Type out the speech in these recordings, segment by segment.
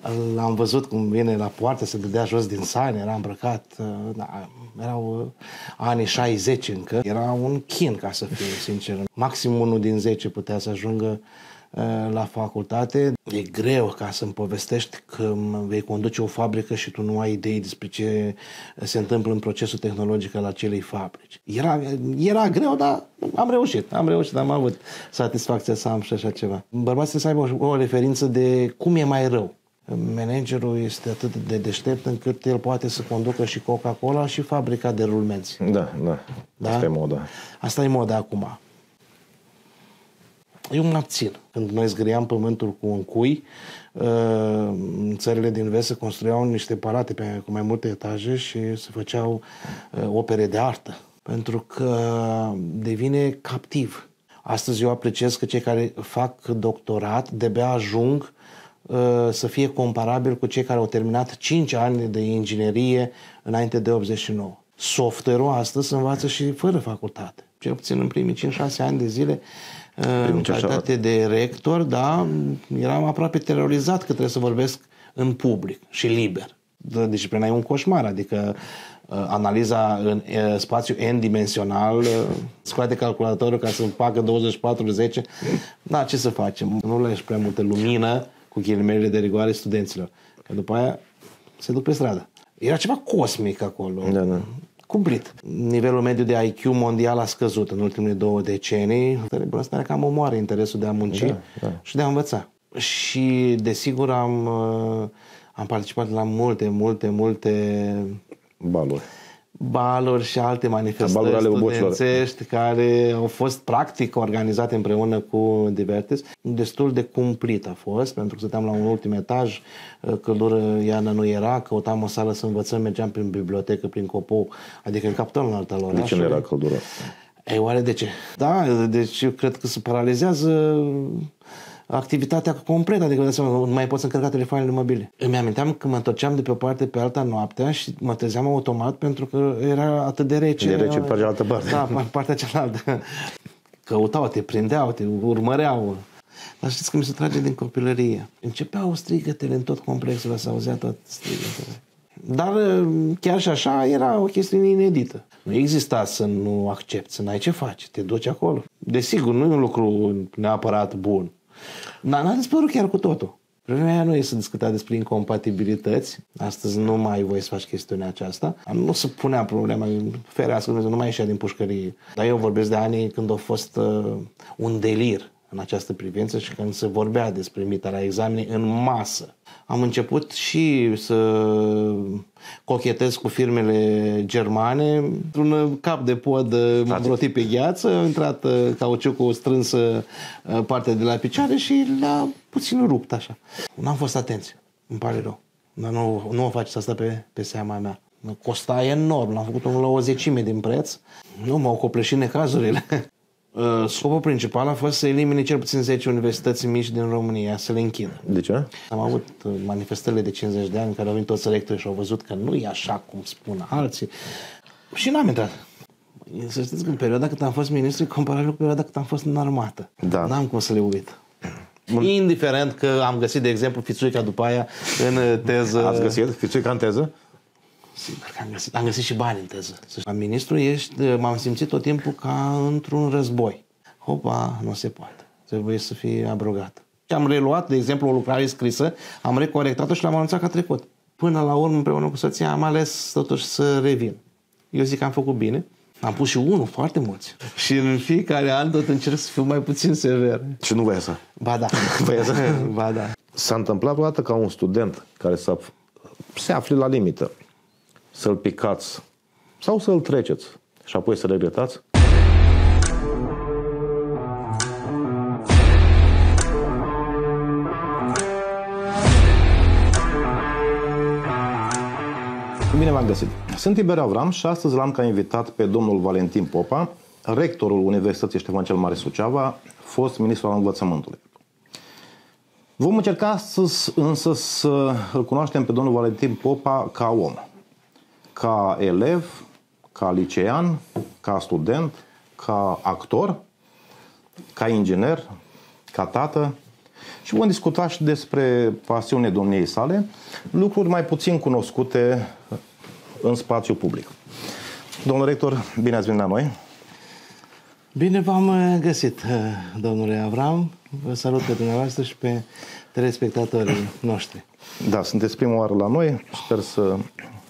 L-am văzut cum vine la poartă, se dădea jos din saune, era îmbrăcat, erau anii 60 încă. Era un chin, ca să fiu sincer. Maxim 1 din 10 putea să ajungă la facultate. E greu ca să-mi povestești că vei conduce o fabrică și tu nu ai idei despre ce se întâmplă în procesul tehnologic al acelei fabrici. Era greu, dar am reușit, am avut satisfacția să am și așa ceva. Bărbații să aibă o referință de cum e mai rău. Managerul este atât de deștept încât el poate să conducă și Coca-Cola și fabrica de rulmenți. Da? Asta e moda. Asta e moda acum. Eu mă abțin. Când noi zgâriam pământul cu un cui, în țările din vest se construiau niște palate cu mai multe etaje și se făceau opere de artă. Pentru că devine captiv. Astăzi eu apreciez că cei care fac doctorat de-abia ajung să fie comparabil cu cei care au terminat 5 ani de inginerie înainte de 89. Software-ul astăzi se învață și fără facultate. Cel puțin în primii 5-6 ani de zile, în calitate de rector, da, eram aproape terorizat că trebuie să vorbesc în public și liber. Disciplina e un coșmar, adică analiza în spațiu n-dimensional, scoate calculatorul ca să facă 24/10. Da, ce să facem? Nu lași prea multă lumină, cu ghilimele de rigoare, studenților. Că după aia se duc pe stradă. Era ceva cosmic acolo. Da. Cumplit. Nivelul mediu de IQ mondial a scăzut în ultimele 2 decenii. Asta cam omoară interesul de a munci și de a învăța. Și desigur am participat la multe baluri și alte manifestări studențești care au fost practic organizate împreună cu Divertis. Destul de cumplit a fost, pentru că stăteam la un ultim etaj, căldură iarnă nu era, căutam o sală să învățăm, mergeam prin bibliotecă, prin Copou, adică în capitalul alt al orașului. De ce nu era căldură? Oare de ce? Da, deci eu cred că se paralizează activitatea completă, adică nu mai pot să încărca telefoanele mobile. Îmi aminteam că mă întorceam de pe o parte pe alta noaptea și mă trezeam automat pentru că era atât de rece. De rece pe cealaltă parte. Da, pe partea cealaltă. Căutau, te prindeau, te urmăreau. Dar știți că mi se trage din copilărie. Începeau strigătele în tot complexul, se auzea tot strigătele. Dar chiar și așa era o chestiune inedită. Nu exista să nu accepti, să n-ai ce faci, te duci acolo. Desigur, nu e un lucru neapărat bun. N-a dispărut chiar cu totul. Problema aia nu e să discuta despre incompatibilități. Astăzi nu mai ai voie să faci chestiunea aceasta. Nu se punea problema, ferească Dumnezeu, nu mai ieșea din pușcărie. Dar eu vorbesc de anii când a fost un delir în această privință și când se vorbea despre emiterea examenei în masă. Am început și să cochetez cu firmele germane. Într-un cap de pod rotit pe gheață, a intrat cauciucul strânsă partea de la picioare și le-a puțin rupt așa. N-am fost atenți, îmi pare rău. Dar nu o faceți asta pe seama mea. Costa enorm, l-am făcut la o 10% din preț. Nu m-au copleșit necazurile. Scopul principal a fost să elimine cel puțin 10 universități mici din România, să le închidă. De ce? Am avut manifestările de 50 de ani în care au venit toți rectorii și au văzut că nu e așa cum spun alții. Și n-am intrat. Să știți că în perioada cât am fost ministru e comparabil cu perioada cât am fost în armată. Da. N-am cum să le uit. Indiferent că am găsit, de exemplu, Fițuica după aia în teză. Ați găsit Fițuica în teză? Sigur că am găsit și bani în teză. La ministru m-am simțit tot timpul ca într-un război. Hopa, nu se poate. Trebuie să fie abrogat. Și am reluat, de exemplu, o lucrare scrisă, am recorectat-o și l-am anunțat că a trecut. Până la urmă, împreună cu soția, am ales totuși să revin. Eu zic că am făcut bine. Am pus și unul, foarte mulți. Și în fiecare an tot încerc să fiu mai puțin sever. Și nu vă iasă? Ba da. Ba da. S-a întâmplat vreodată ca un student care se afle la limită să-l picați sau să-l treceți și apoi să regretați? Bine v-am găsit! Sunt Tiberiu Avram și astăzi l-am ca invitat pe domnul Valentin Popa, rectorul Universității Ștefan cel Mare Suceava, fost ministru al învățământului. Vom încerca astăzi însă să îl cunoaștem pe domnul Valentin Popa ca om, ca elev, ca licean, ca student, ca actor, ca inginer, ca tată Și vom discuta și despre pasiunile domniei sale, lucruri mai puțin cunoscute în spațiu public. Domnul rector, bine ați venit la noi! Bine v-am găsit, domnule Avram. Vă salut pe dumneavoastră și pe telespectatorii noștri. Da, sunteți prima oară la noi. Sper să...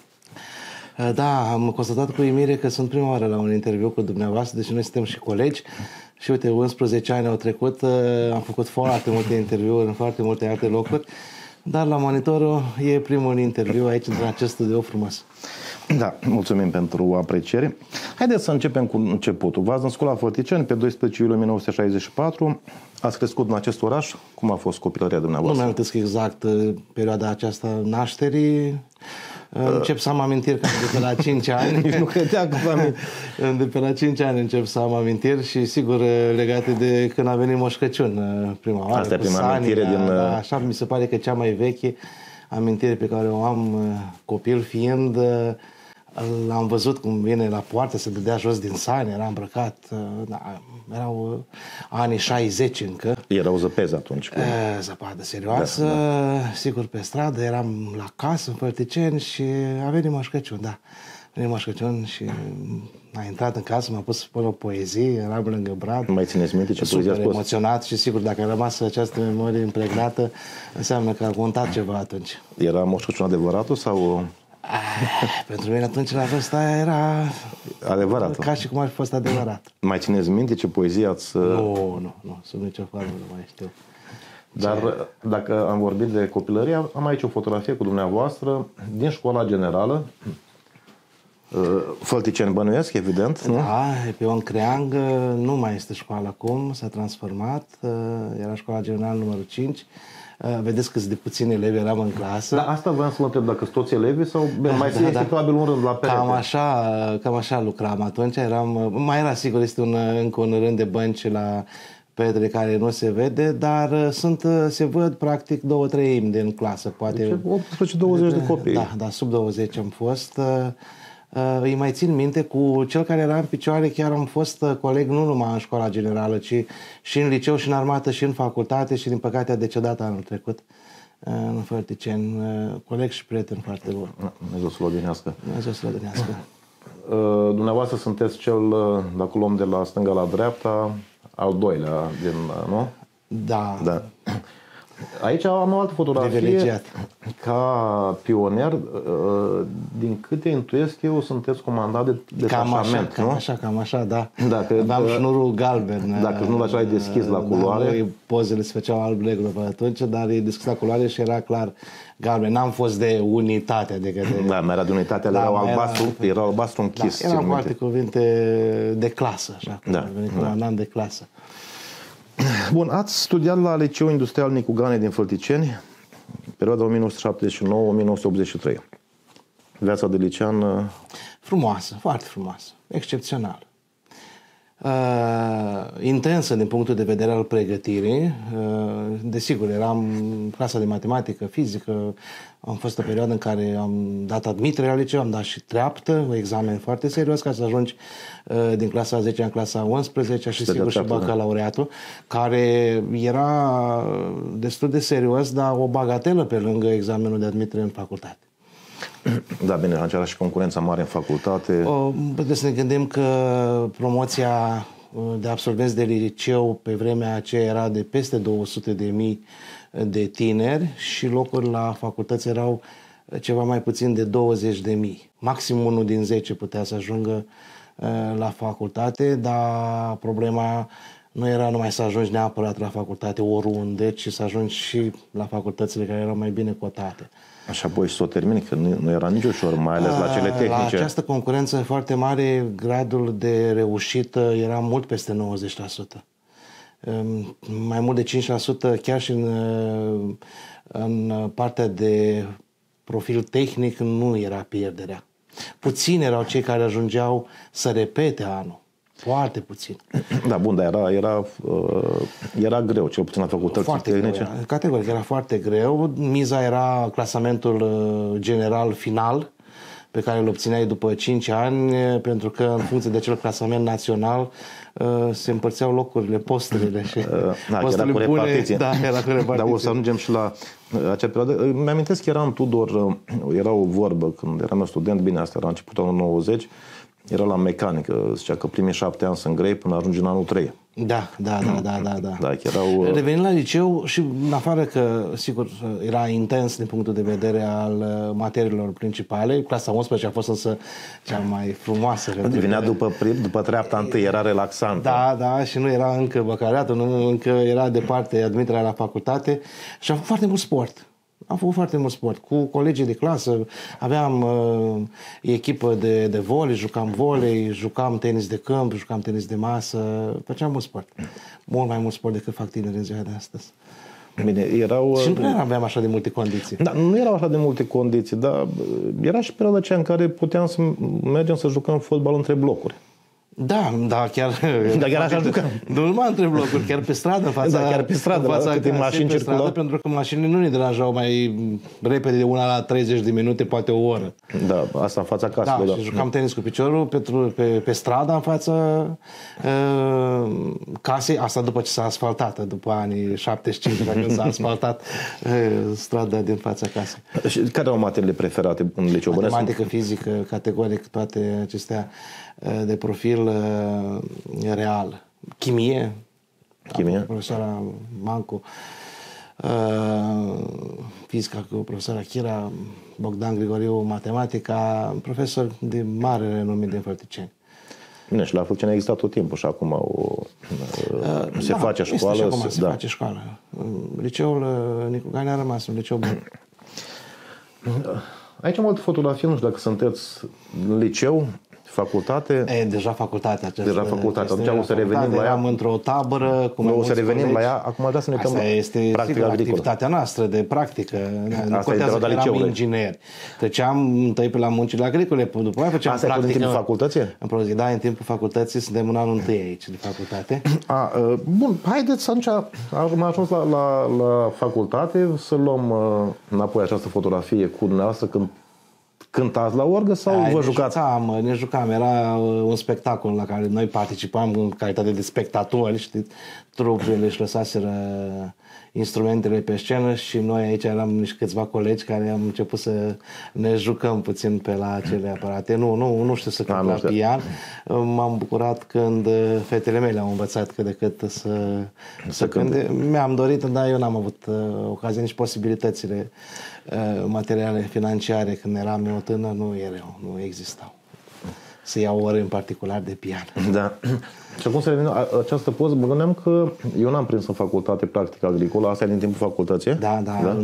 Da, am constatat cu uimire că sunt prima oară la un interviu cu dumneavoastră, deci noi suntem și colegi. Și uite, 11 ani au trecut, am făcut foarte multe interviuri în foarte multe alte locuri, dar la Monitorul e primul interviu aici, în acest studio frumos. Da, mulțumim pentru apreciere. Haideți să începem cu începutul. V-ați născut la Fălticeni pe 12 iulie 1964. Ați crescut în acest oraș. Cum a fost copilăria dumneavoastră? Nu mi-am amintesc exact perioada aceasta nașterii. Încep să am amintiri cam de pe la 5 ani. Nici nu credea că de pe la 5 ani încep să am amintiri și sigur legate de când a venit Moș Crăciun prima oară. Asta e prima amintire din... Da, așa mi se pare că cea mai veche amintire pe care o am copil fiind, l-am văzut cum vine la poartă, se dădea jos din sani, era îmbrăcat, da, erau anii 60 încă. Erau zăpezi atunci. Zăpadă serioasă, da. Sigur pe stradă, eram la casă în Fălticeni și a venit Moș Crăciun, da. A venit Moș Crăciun și a intrat în casă, m-a pus să spun o poezie, eram lângă brad. Mai țineți minte ce poezie ați spus? Emoționat și sigur dacă a rămas această memorie impregnată, înseamnă că a contat ceva atunci. Era Moș Crăciun adevăratul sau... Pentru mine atunci la vârsta aia era adevărat. Ca și cum ar fi fost adevărat. Mai țineți minte ce poezie ați... Nu, sub nicio formă nu mai știu. Dar dacă am vorbit de copilărie, am aici o fotografie cu dumneavoastră din școala generală. Fălticeni bănuiesc, evident, nu? Da, e pe Ion Creang, nu mai este școală acum, s-a transformat, era școala generală numărul 5. Vedeți câți de puțini elevi eram în clasă. Da, asta vreau să vă întreb, dacă sunt toți elevii sau mai este probabil un rând la perete? Cam așa lucram atunci. Mai era sigur, este încă un rând de bănci la peretele care nu se vede, dar se văd practic 2/3 din clasă. Poate deci 18-20 de copii. Da, sub 20 am fost. Îi mai țin minte, cu cel care era în picioare chiar am fost coleg nu numai în școala generală, ci și în liceu, și în armată, și în facultate și din păcate a decedat anul trecut în Fălticeni. Coleg și prieten foarte bun. Dumnezeu să-l odihnească. Dumnezeu să-l odihnească. Dumneavoastră sunteți cel, dacă luăm de la stânga la dreapta, al doilea din, nu? Da. Aici am o altă fotografie. Privilegiat. Ca pionier, din câte intuiesc eu, sunteți comandat de detașament, nu? Cam așa, da. Aveam șnurul galben. Dacă șnurul așa e deschis la culoare. Pozele se făceau alb-negru pe atunci, dar e deschis la culoare și era clar galben. N-am fost de unitate. Adică da, mai era de unitate, era albastru închis. Da, erau cu alte cuvinte de clasă, așa. Un an de clasă. Bun, ați studiat la Liceul Industrial Nicu Gane din Fălticeni, perioada 1979-1983. Viața de licean... Frumoasă, foarte frumoasă, excepțională. Intensă din punctul de vedere al pregătirii. Desigur, eram clasa de matematică, fizică. Am fost o perioadă în care am dat admitere la liceu, am dat și treaptă, un examen foarte serios ca să ajungi din clasa 10 în clasa 11 și sigur și bacalaureatul, care era destul de serios, dar o bagatelă pe lângă examenul de admitere în facultate. Da, bine, atunci era și concurența mare în facultate. Trebuie să ne gândim că promoția de absolvenți de liceu pe vremea aceea era de peste 200.000 de tineri și locuri la facultăți erau ceva mai puțin de 20.000. Maxim 1 din 10 putea să ajungă la facultate, dar problema nu era numai să ajungi neapărat la facultate oriunde, ci să ajungi și la facultățile care erau mai bine cotate. Așa, apoi să o termini, că nu era nici ușor, mai ales la cele tehnice. La această concurență foarte mare, gradul de reușită era mult peste 90%. Mai mult de 5%, chiar și în partea de profil tehnic, nu era pierderea. Puțini erau cei care ajungeau să repete anul. Foarte puțin. Da, bun, dar era greu, cel puțin la facultăți tehnice. Categoric, era foarte greu. Miza era clasamentul general final, pe care îl obțineai după 5 ani, pentru că în funcție de acel clasament național se împărțeau locurile, posturile și posturile cu repartiție. Da, era cu repartiție. Dar o să ajungem și la acea perioadă. Mi-amintesc că era în Tudor, era o vorbă când eram student, bine, asta era începutul anului 90, era la mecanică, zicea că primii 7 ani sunt grei până ajungi în anul 3. Da. Da, erau... Revenind la liceu și în afară că, sigur, era intens din punctul de vedere al materiilor principale, clasa 11 a fost însă cea mai frumoasă. Venea după treapta întâi, era relaxant. Da, și nu era încă bacalaureatul, încă era departe admiterea la facultate și am făcut foarte mult sport. Am făcut foarte mult sport. Cu colegii de clasă aveam echipă de volei, jucam volei, jucam tenis de câmp, jucam tenis de masă, făceam mult sport. Mult mai mult sport decât fac tineri în ziua de astăzi. Bine, erau... Și nu aveam așa de multe condiții. Da, nu erau așa de multe condiții, dar era și perioada aceea în care puteam să mergem să jucăm fotbal între blocuri. Da, chiar așa jucam. Nu numai între blocuri, chiar pe stradă, în fața, chiar pe stradă, în fața câte mașini circulau. Pentru că mașinile nu ne deranjau mai repede de una la 30 de minute, poate o oră. Da, asta în fața casei. Da, și jucam tenis cu piciorul pe strada în fața casei, asta după ce s-a asfaltat, după anii 75, când s-a asfaltat strada din fața casei. Și care erau materiile preferate în liceu? Matematică, fizică, categoric, toate acestea de profil real. Chimie, profesoara Mancu, fizica cu profesoara Chira, Bogdan Grigoriu, matematica, profesori de mare renume din Fălticeni. Bine, și la Fălticeni a existat tot timpul și acum se face școală. Și acum se face școală. Liceul Nicu Gani a rămas un liceu bun. Aici am alte fotografii, nu știu dacă sunteți în liceu, facultate. Deja facultatea aceasta. Deja facultatea. Atunci o să revenim la ea. Am într-o tabără cu o să revenim la ea. Acum vreau să ne uităm la practica agricolă. Activitatea noastră de practică. Asta e perioada liceului. Eram inginer. Treceam întâi pe la muncile agricole, după aia făceam practică. Asta e în timpul facultății? Da, în timpul facultății suntem în anul întâi aici de facultate. Bun, haideți atunci, am ajuns la facultate, să luăm înapoi această fotografie cu dumneavoastră când cântați la orgă sau vă jucați? Ne jucam, era un spectacol la care noi participam în calitate de spectatori, știți, trupurile își lăsaseră instrumentele pe scenă și noi aici eram niște câțiva colegi care am început să ne jucăm puțin pe la acele aparate. Nu știu să cânt la pian. M-am bucurat când fetele mele au învățat cât de cât să cânte. Mi-am dorit, dar eu n-am avut ocazia, nici posibilitățile materiale financiare când eram eu tânăr, nu existau. Să iau ore în particular de pian. Da. Și acum să revenim această poză, mă gândeam că eu n-am prins în facultate practică agricolă, asta e din timpul facultății? Da,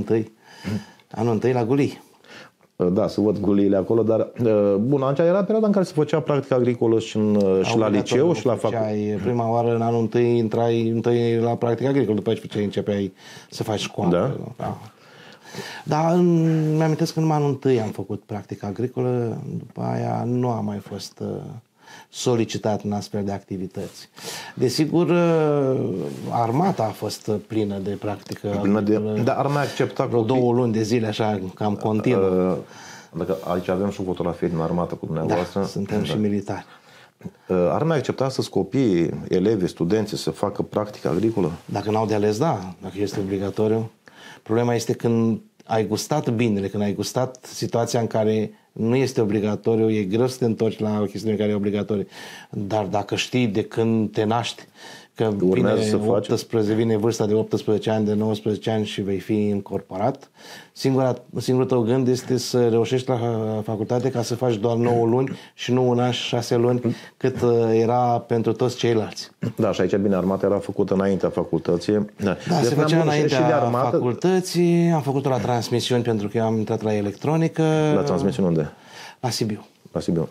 anul întâi la Gulii. Da, să văd guliile acolo, dar bun, atunci era perioada în care se făcea practică agricolă și la liceu și la facultate. Prima oară în anul întâi intrai întâi la practică agricolă, după ce începeai să faci școală. Da. Dar mi-amintesc că numai anul întâi am făcut practică agricolă, după aia nu am mai fost solicitat în astfel de activități. Desigur, armata a fost plină de practică. Dar ar mai accepta vreo 2 luni de zile, așa, cam continuu. Dacă aici avem și o fotografie din armată cu dumneavoastră. Da, suntem și militari. Ar mai accepta să copiii, elevii, studenții să facă practică agricolă? Dacă n-au de ales, da. Dacă este obligatoriu. Problema este când ai gustat binele, când ai gustat situația în care nu este obligatoriu, e greu să te întorci la o chestiune care e obligatorie. Dar dacă știi de când te naști că vine vârsta de 18 ani, de 19 ani și vei fi incorporat, singurul tău gând este să reușești la facultate ca să faci doar 9 luni și nu 1 an și 6 luni cât era pentru toți ceilalți. Da, și aici bine, armata era făcută înaintea facultății. Da, se făcea înaintea facultății, am făcut-o la transmisiuni pentru că eu am intrat la electronică. La transmisiuni unde? La Sibiu. La Sibiu.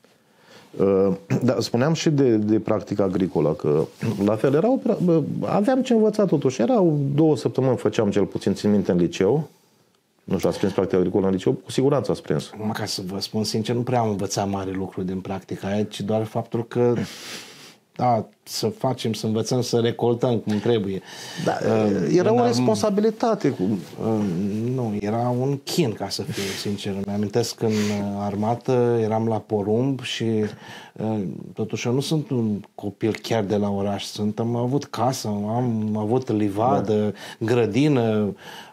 Da, spuneam și de practică agricolă, că la fel aveam ce învăța totuși. Erau 2 săptămâni, făceam cel puțin, țin minte, în liceu. Nu știu, ați prins practică agricolă în liceu? Cu siguranță ați prins. Ca să vă spun sincer, nu prea am învățat mare lucru din practica aia, ci doar faptul că da, să facem, să învățăm să recoltăm cum trebuie. Da, era o responsabilitate. Nu, era un chin, ca să fiu sincer. Mi-amintesc în armată, eram la porumb și totuși eu nu sunt un copil chiar de la oraș. Am avut casă, am avut livadă, grădină,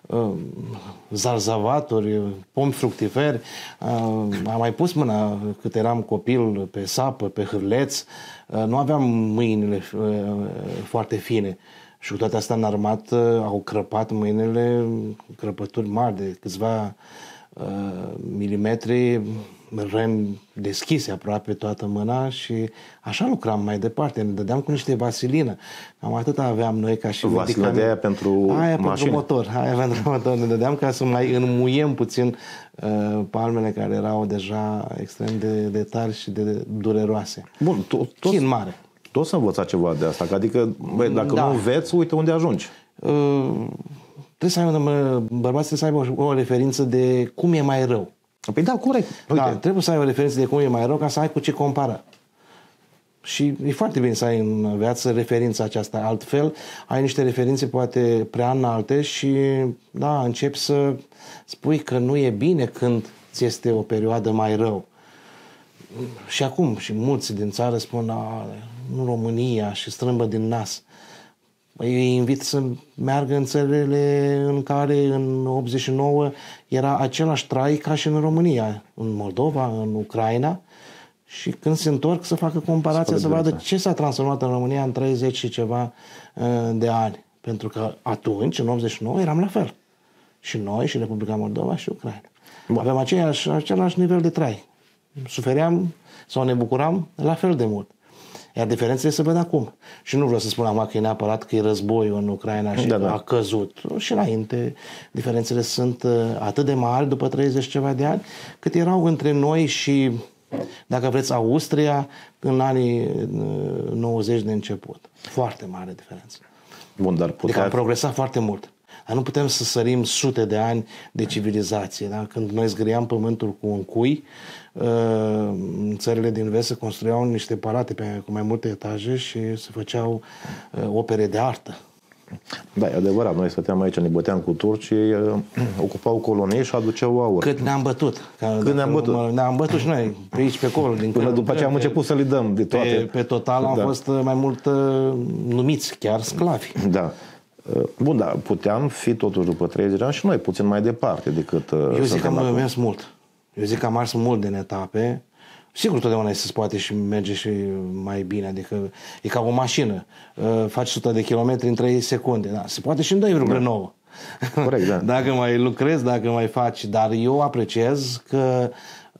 zarzavaturi, pomi fructiferi. Am mai pus mâna cât eram copil pe sapă, pe hârleț. Nu aveam mâinile foarte fine. Și cu toate astea în armată au crăpat mâinile, crăpături mari de câțiva milimetri, răni deschise aproape toată mâna și așa lucram mai departe. Ne dădeam cu niște vasilină. Cam atât aveam noi ca și vaselină de aia pentru mașini? Pentru motor. Aia pentru motor. Ne dădeam ca să mai înmuiem puțin palmele care erau deja extrem de tari și de dureroase. Bun, chin mare. Toți să învăța ceva de asta. Adică, dacă nu înveți, uite unde ajungi. Trebuie să ai, bărbații trebuie să aibă o referință de cum e mai rău. Păi da, corect. Da, trebuie să ai o referință de cum e mai rău ca să ai cu ce compara. Și e foarte bine să ai în viață referința aceasta. Altfel, ai niște referințe poate prea înalte și da, începi să spui că nu e bine când ți este o perioadă mai rău. Și acum, și mulți din țară spun, nu România, și strâmbă din nas. Eu îi invit să meargă în țările în care în 89 era același trai ca și în România, în Moldova, în Ucraina, și când se întorc să facă comparația, să vadă ce s-a transformat în România în 30 și ceva de ani. Pentru că atunci, în 89, eram la fel. Și noi, și Republica Moldova, și Ucraina. Avem același nivel de trai. Sufeream sau ne bucuram la fel de mult. Iar diferențele se văd acum. Și nu vreau să spun acum că e neapărat că e războiul în Ucraina și a căzut. Și înainte diferențele sunt atât de mari după 30 ceva de ani, cât erau între noi și, dacă vreți, Austria în anii 90 de început. Foarte mare diferență. Bun, dar Adică am progresat foarte mult. Dar nu putem să sărim sute de ani de civilizație. Da? Când noi zgâriam pământul cu un cui, în țările din vest se construiau niște palate cu mai multe etaje și se făceau opere de artă. Da, e adevărat. Noi stăteam aici, ne băteam cu turcii, ocupau colonii și aduceau aur. Cât ne-am bătut. Cât ne-am bătut? Ne-am bătut și noi, pe aici, pe acolo. Până după aceea am început să le dăm de toate. Pe total am fost mai mult numiți, chiar sclavi. Da. Bun, dar puteam fi totuși după 30 de ani și noi puțin mai departe decât... Eu zic că am mers mult. Eu zic că am mers mult din etape. Sigur, totdeauna se poate și merge și mai bine. Adică e ca o mașină. Faci 100 de kilometri în 3 secunde. Da, se poate și în 2,9. Corect, da. Dacă mai lucrezi, dacă mai faci. Dar eu apreciez că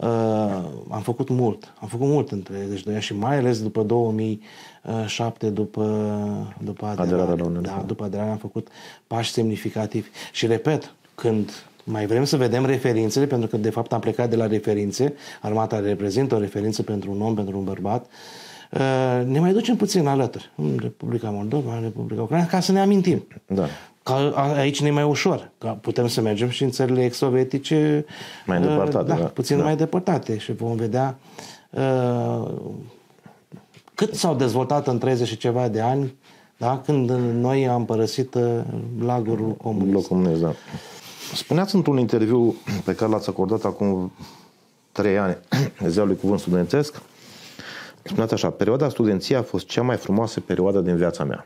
am făcut mult. Am făcut mult în 32 ani și mai ales după 2007, după aderarea. Da, după aderare am făcut pași semnificativi. Și repet, când mai vrem să vedem referințele, pentru că de fapt am plecat de la referințe, armata reprezintă o referință pentru un om, pentru un bărbat, ne mai ducem puțin alături. În Republica Moldova, în Republica Ucraina, ca să ne amintim. Da. Că aici ne e mai ușor. Că putem să mergem și în țările ex-sovietice mai îndepărtate. Puțin mai depărtate și vom vedea cât s-au dezvoltat în 30 și ceva de ani, da? Când noi am părăsit lagărul comunist. Da. Spuneați într-un interviu pe care l-ați acordat acum 3 ani Ziarului Cuvânt Studențesc, spuneați așa: perioada studenției a fost cea mai frumoasă perioadă din viața mea.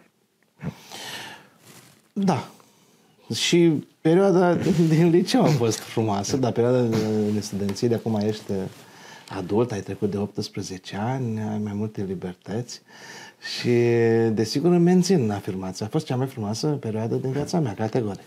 Da. Și perioada din liceu a fost frumoasă, dar perioada de studenție, de acum ești adult, ai trecut de 18 ani, ai mai multe libertăți și desigur îmi mențin afirmația. A fost cea mai frumoasă perioadă din viața mea, categoric.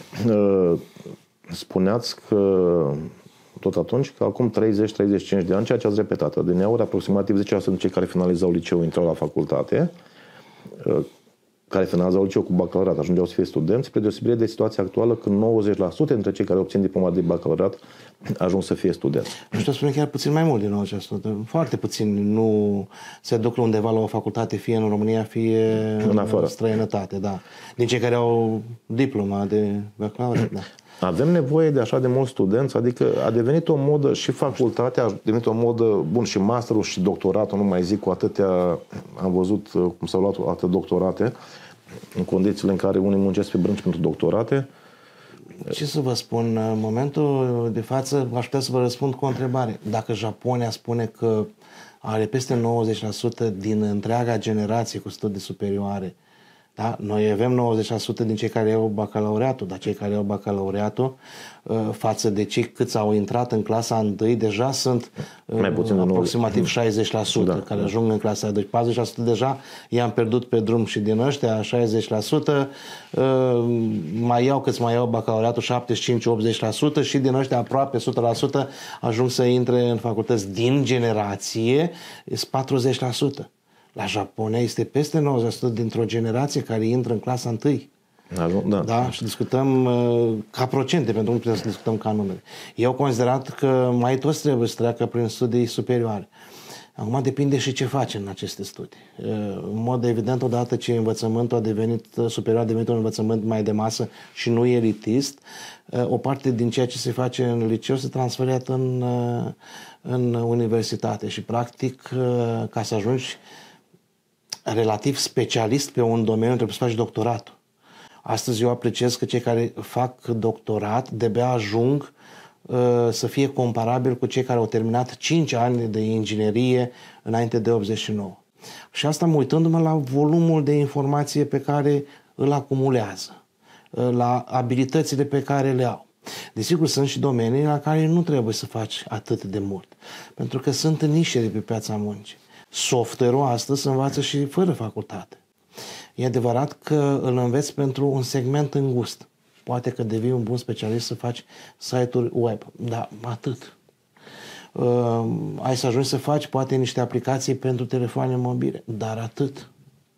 Spuneați că tot atunci că acum 30-35 de ani, ceea ce ați repetat, adineauri, aproximativ 10% din cei care finalizau liceul intrau la facultate, care finalizau liceul cu bacalaureat ajungeau să fie studenți, spre deosebire de situația actuală când 90% dintre cei care obțin diploma de bacalaureat ajung să fie studenți. Nu știu, spune chiar puțin mai mult din 90%. Foarte puțin nu se duc undeva la o facultate, fie în România, fie în străinătate. Da. Din cei care au diploma de bacalaureat, da. Avem nevoie de așa de mulți studenți, adică a devenit o modă și facultatea, a devenit o modă, bun, și masterul și doctoratul, nu mai zic, cu atâtea, am văzut cum s-au luat atâtea doctorate, în condițiile în care unii muncesc pe brânci pentru doctorate. Ce să vă spun, în momentul de față aș putea să vă răspund cu o întrebare. Dacă Japonia spune că are peste 90% din întreaga generație cu studii superioare, da? Noi avem 90% din cei care iau bacalaureatul, dar cei care iau bacalaureatul față de cei câți au intrat în clasa 1 deja sunt mai puțin aproximativ 60% care ajung în clasa a 2. 40% deja i-am pierdut pe drum și din ăștia 60% mai iau bacalaureatul 75-80% și din ăștia aproape 100% ajung să intre în facultăți. Din generație sunt 40%. La Japonia este peste 90% dintr-o generație care intră în clasa 1. Da? Și discutăm ca procente, pentru că nu putem să discutăm ca numere. Eu considerat că mai toți trebuie să treacă prin studii superioare. Acum depinde și ce face în aceste studii. În mod evident, odată ce învățământul a devenit superior, a devenit un învățământ mai de masă și nu elitist, o parte din ceea ce se face în liceu se transferă în universitate și practic ca să ajungi relativ specialist pe un domeniu trebuie să faci doctoratul. Astăzi eu apreciez că cei care fac doctorat de-abia ajung să fie comparabil cu cei care au terminat 5 ani de inginerie înainte de 89. Și asta uitându-mă la volumul de informație pe care îl acumulează, la abilitățile pe care le au. Desigur, sunt și domenii la care nu trebuie să faci atât de mult, pentru că sunt nișe de pe piața muncii. Software-ul astăzi se învață și fără facultate. E adevărat că îl înveți pentru un segment îngust. Poate că devii un bun specialist să faci site-uri web, dar atât. Ai să ajungi să faci poate niște aplicații pentru telefoane mobile, dar atât.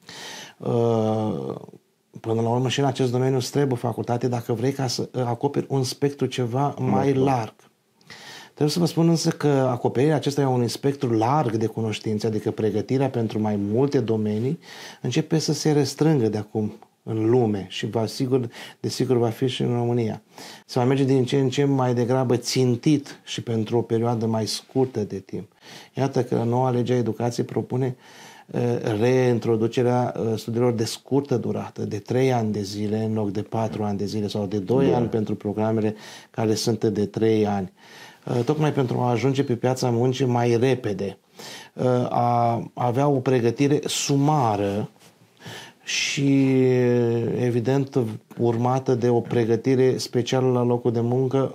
Până la urmă și în acest domeniu îți trebuie facultate dacă vrei ca să acoperi un spectru ceva mai larg. Trebuie să vă spun însă că acoperirea acesta e un spectru larg de cunoștințe, adică pregătirea pentru mai multe domenii, începe să se restrângă de acum în lume și desigur va fi și în România. Se va merge din ce în ce mai degrabă țintit și pentru o perioadă mai scurtă de timp. Iată că noua lege a educației propune reintroducerea studiilor de scurtă durată, de 3 ani de zile în loc de 4 ani de zile sau de 2 ani pentru programele care sunt de 3 ani. Tocmai pentru a ajunge pe piața muncii mai repede, a avea o pregătire sumară și, evident, urmată de o pregătire specială la locul de muncă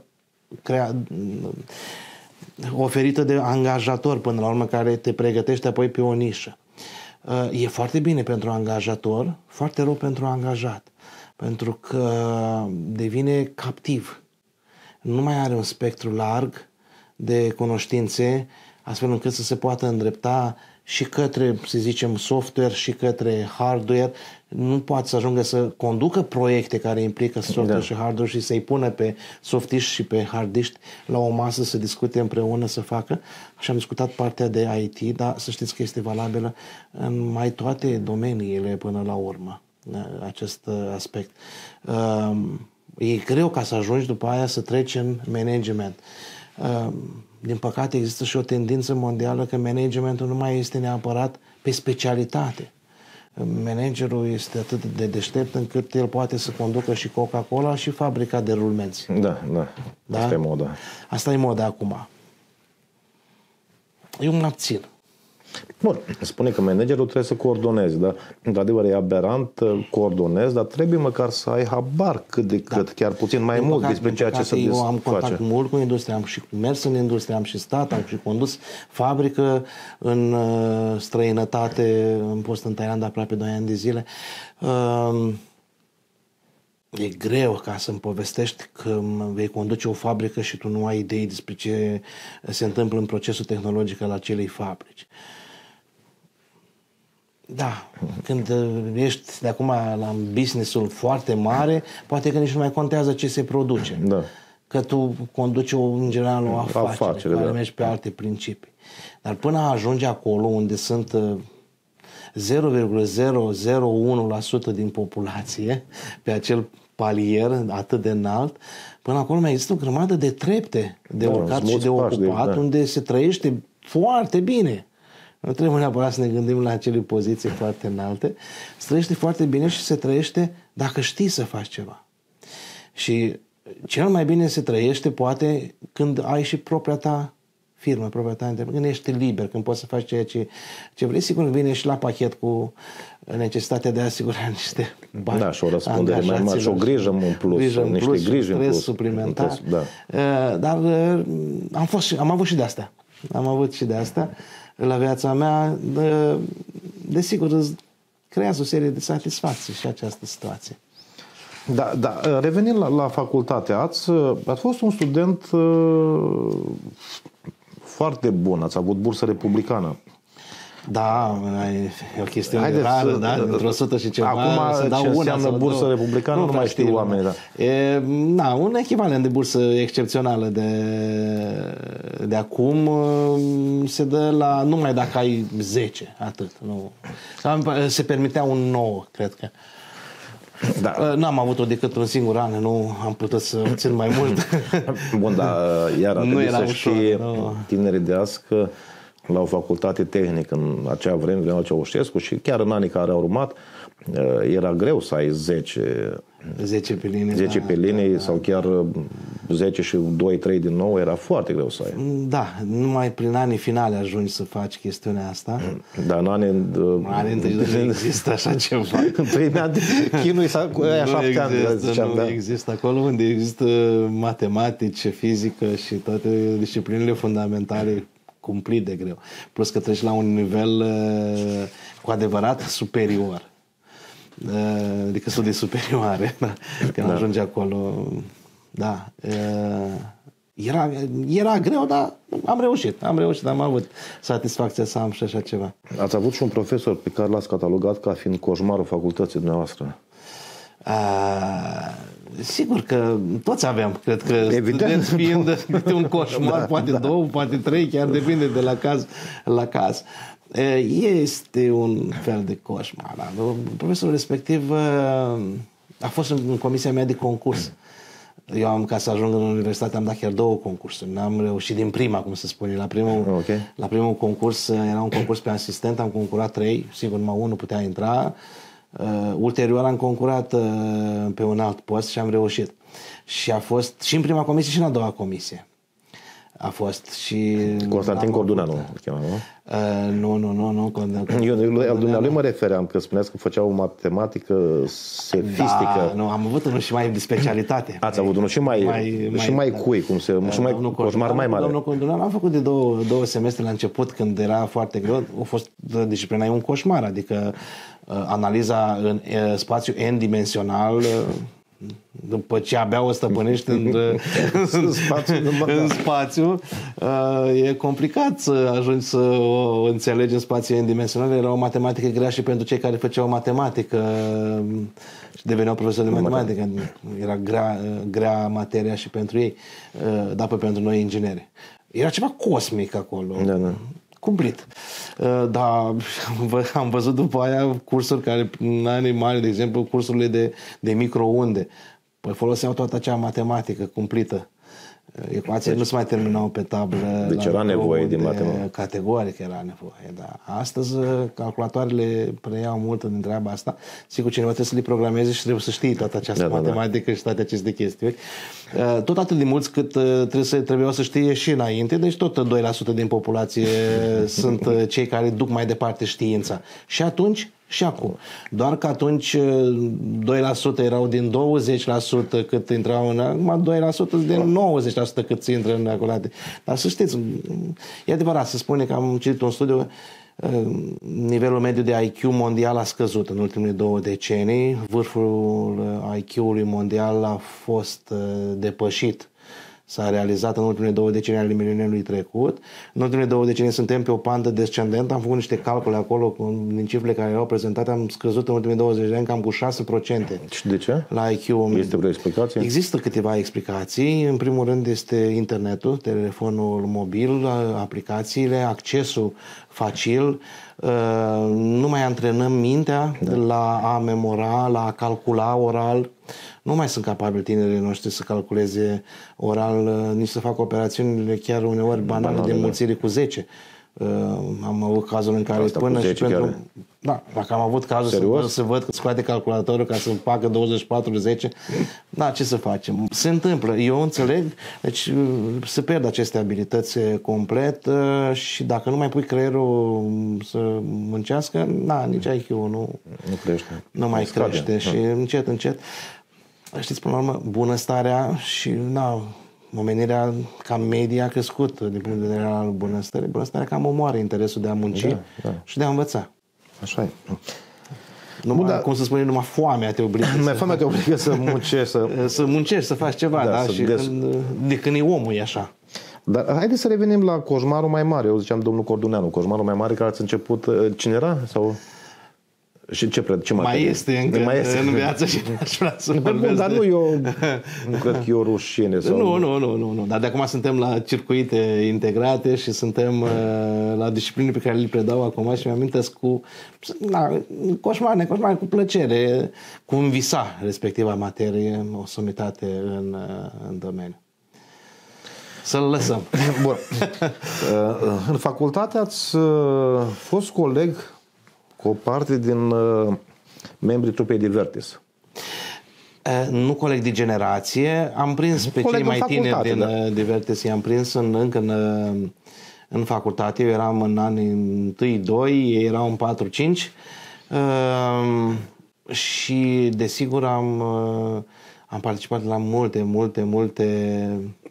oferită de angajator, până la urmă, care te pregătește apoi pe o nișă. E foarte bine pentru angajator, foarte rău pentru angajat, pentru că devine captiv. Nu mai are un spectru larg de cunoștințe, astfel încât să se poată îndrepta și către, să zicem, software și către hardware. Nu poate să ajungă să conducă proiecte care implică software și hardware și să-i pună pe softiști și pe hardiști la o masă să discute împreună, să facă. Și am discutat partea de IT, dar să știți că este valabilă în mai toate domeniile până la urmă, acest aspect. E greu ca să ajungi după aia să treci în management. Din păcate există și o tendință mondială că managementul nu mai este neapărat pe specialitate. Managerul este atât de deștept încât el poate să conducă și Coca-Cola și fabrica de rulmenți. Da? Asta e moda. Asta e moda acum. Eu mă abțin. Bun, spune că managerul trebuie să coordoneze, dar într-adevăr e aberant, coordonezi, dar trebuie măcar să ai habar cât de cât, chiar puțin mai mult despre ceea ce se face. Eu am contact mult cu industria, am și mers în industrie, am și stat, am și condus fabrică în străinătate, am fost în Thailanda aproape 2 ani de zile. E greu ca să-mi povestești că vei conduce o fabrică și tu nu ai idei despre ce se întâmplă în procesul tehnologic al acelei fabrici. Da, când ești de acum la business-ul foarte mare, poate că nici nu mai contează ce se produce. Da. Că tu conduci în general o afacere care mergi pe alte principii. Dar până ajungi acolo unde sunt 0,001% din populație pe acel palier atât de înalt, Până acolo mai există o grămadă de trepte de urcat și de ocupat, unde se trăiește foarte bine. Nu trebuie neapărat să ne gândim la acele poziții foarte înalte. Se trăiește foarte bine și se trăiește dacă știi să faci ceva. Și cel mai bine se trăiește poate când ai și propria ta firmă, propria ta întreprindere, când ești liber, când poți să faci ceea ce vrei. Sigur că vine și la pachet cu necesitatea de a asigura niște bani. Da, și o răspundere mai mare și o grijă în plus, niște griji în plus. Suplimentar. Da. Dar am avut și de asta. Am avut și de asta la viața mea. Desigur, îți creează o serie de satisfacții și această situație. Da, revenind la facultate, ați fost un student foarte bun, ați avut bursă republicană. Da, e o chestiune rară, da? Într-o 100 și ceva. Acum, ce înseamnă bursă republicană, nu mai știu oamenii. Da, un echivalent de bursă excepțională de acum se dă la numai dacă ai 10, atât. Nu. Se permitea un 9, cred că. Da. N-am avut-o decât un singur an, nu am putut să obțin mai mult. Bun, dar iar trebuie să știi, tinerii de azi, că la o facultate tehnică în acea vreme, General Ceaușescu, și chiar în anii care au urmat, era greu să ai 10 pe linie, 10 pe linie sau chiar 10 și 2-3 din nou, era foarte greu să ai. Da, numai prin anii finale ajungi să faci chestiunea asta. Dar în anii întâi nu există așa ceva. În primii ani chinui aia 7 ani. Nu există acolo unde există matematici, fizică și toate disciplinele fundamentale cumplit de greu. Plus că treci la un nivel cu adevărat superior. Adică studii superioare. Da? Când ajungi acolo, da. Era greu, dar am reușit, am avut satisfacția să am și așa ceva. Ați avut și un profesor pe care l-ați catalogat ca fiind coșmarul facultății dumneavoastră. Sigur că toți aveam, cred că evident, fiind un coșmar, poate două, poate trei, chiar depinde de la caz la caz. Este un fel de coșmar. Profesorul respectiv a fost în comisia mea de concurs. Eu ca să ajung în universitate am dat chiar 2 concursuri. N-am reușit din prima, cum se spune. La primul concurs era un concurs pe asistent, am concurat 3, sigur numai 1 putea intra. Ulterior am concurat pe un alt post și am reușit. Și a fost și în prima comisie și în a doua comisie. A fost și... Constantin Corduneanu îl chema, nu? Nu. Eu al dumnealui mă refeream, că spuneați că făceau o matematică sofistică. Da, nu, am avut unul și mai de specialitate. Ați avut unul și mai cui, cum se... și mai coșmar mai mare. Domnul Corduneanu am făcut de două semestre la început, când era foarte greu. A fost disciplina un coșmar, adică analiza în spațiu n-dimensional, după ce abia o stăpânești în spațiu, e complicat să ajungi să o înțelegi în spațiu n-dimensional. Era o matematică grea și pentru cei care făceau matematică și deveneau profesori de matematică. Era grea materia și pentru ei, dar pentru noi ingineri. Era ceva cosmic acolo. Da. Cumplit. Dar am văzut după aia cursuri care, în anii mari, de exemplu, cursurile de microunde. Păi foloseau toată acea matematică cumplită. Ecuațiile nu se mai terminau pe tablă. Deci era nevoie de matematică. Categoric era nevoie, da. Astăzi calculatoarele preiau mult din treaba asta. Sigur, cineva trebuie să le programeze și trebuie să știi toată această matematică și toate aceste chestii. Tot atât de mulți cât trebuiau să știe și înainte, deci tot 2% din populație sunt cei care duc mai departe știința. Și atunci și acum. Doar că atunci 2% erau din 20% cât intrau în... Acum 2% din 90% cât intră în acolo. Dar să știți, e adevărat, se spune că am citit un studiu, nivelul mediu de IQ mondial a scăzut în ultimele 2 decenii. Vârful IQ-ului mondial a fost depășit. S-a realizat în ultimele 2 decenii ale mileniului trecut. În ultimele 2 decenii suntem pe o pandă descendentă. Am făcut niște calcule acolo din cifrele care erau prezentate. Am scăzut în ultimele 20 de ani cam cu 6%. Și de ce? La IQ. Este vreo explicație? Există câteva explicații. În primul rând este internetul, telefonul mobil, aplicațiile, accesul facil. Nu mai antrenăm mintea la a memora, la a calcula oral. Nu mai sunt capabili tinerii noștri să calculeze oral, nici să facă operațiunile chiar uneori banale de înmulțire cu 10. Am avut cazul în care asta până și pentru... Chiar... Da, dacă am avut cazul să văd că scoate calculatorul ca să facă 24 de 10, da, ce să facem? Se întâmplă, eu înțeleg, deci se pierd aceste abilități complet și dacă nu mai pui creierul să muncească, da, nici IQ-ul nu crește. Nu mai crește și încet, încet. Știți, până la urmă, bunăstarea și omenirea ca media a crescut din punct de vedere al bunăstării. Bunăstarea cam omoară interesul de a munci și de a învăța. Așa e. Cum să spune, numai foamea te obligă. Numai foamea te obligă să muncești. Să muncești, să faci ceva, da? Și de când e omul e așa. Dar haideți să revenim la coșmarul mai mare. Eu ziceam domnul Corduneanu, coșmarul mai mare care ați început. Cine era? Sau... Și ce mai este încă în viață și aș vrea să vorbesc. Dar nu cred că e o rușine. Sau... Nu. Dar de acum suntem la circuite integrate și suntem la discipline pe care le predau acum și mi-am amintesc cu coșmar cu plăcere, cu învisa respectiva materie, o somitate în domeniu. Să-l lăsăm. Bun. În facultate ați fost coleg cu o parte din membrii trupei Divertis. Nu coleg de generație. Am prins pe cei mai tineri din Divertis. I-am prins încă în facultate. Eu eram în anii 1-2, ei erau în 4-5. Și desigur am participat la multe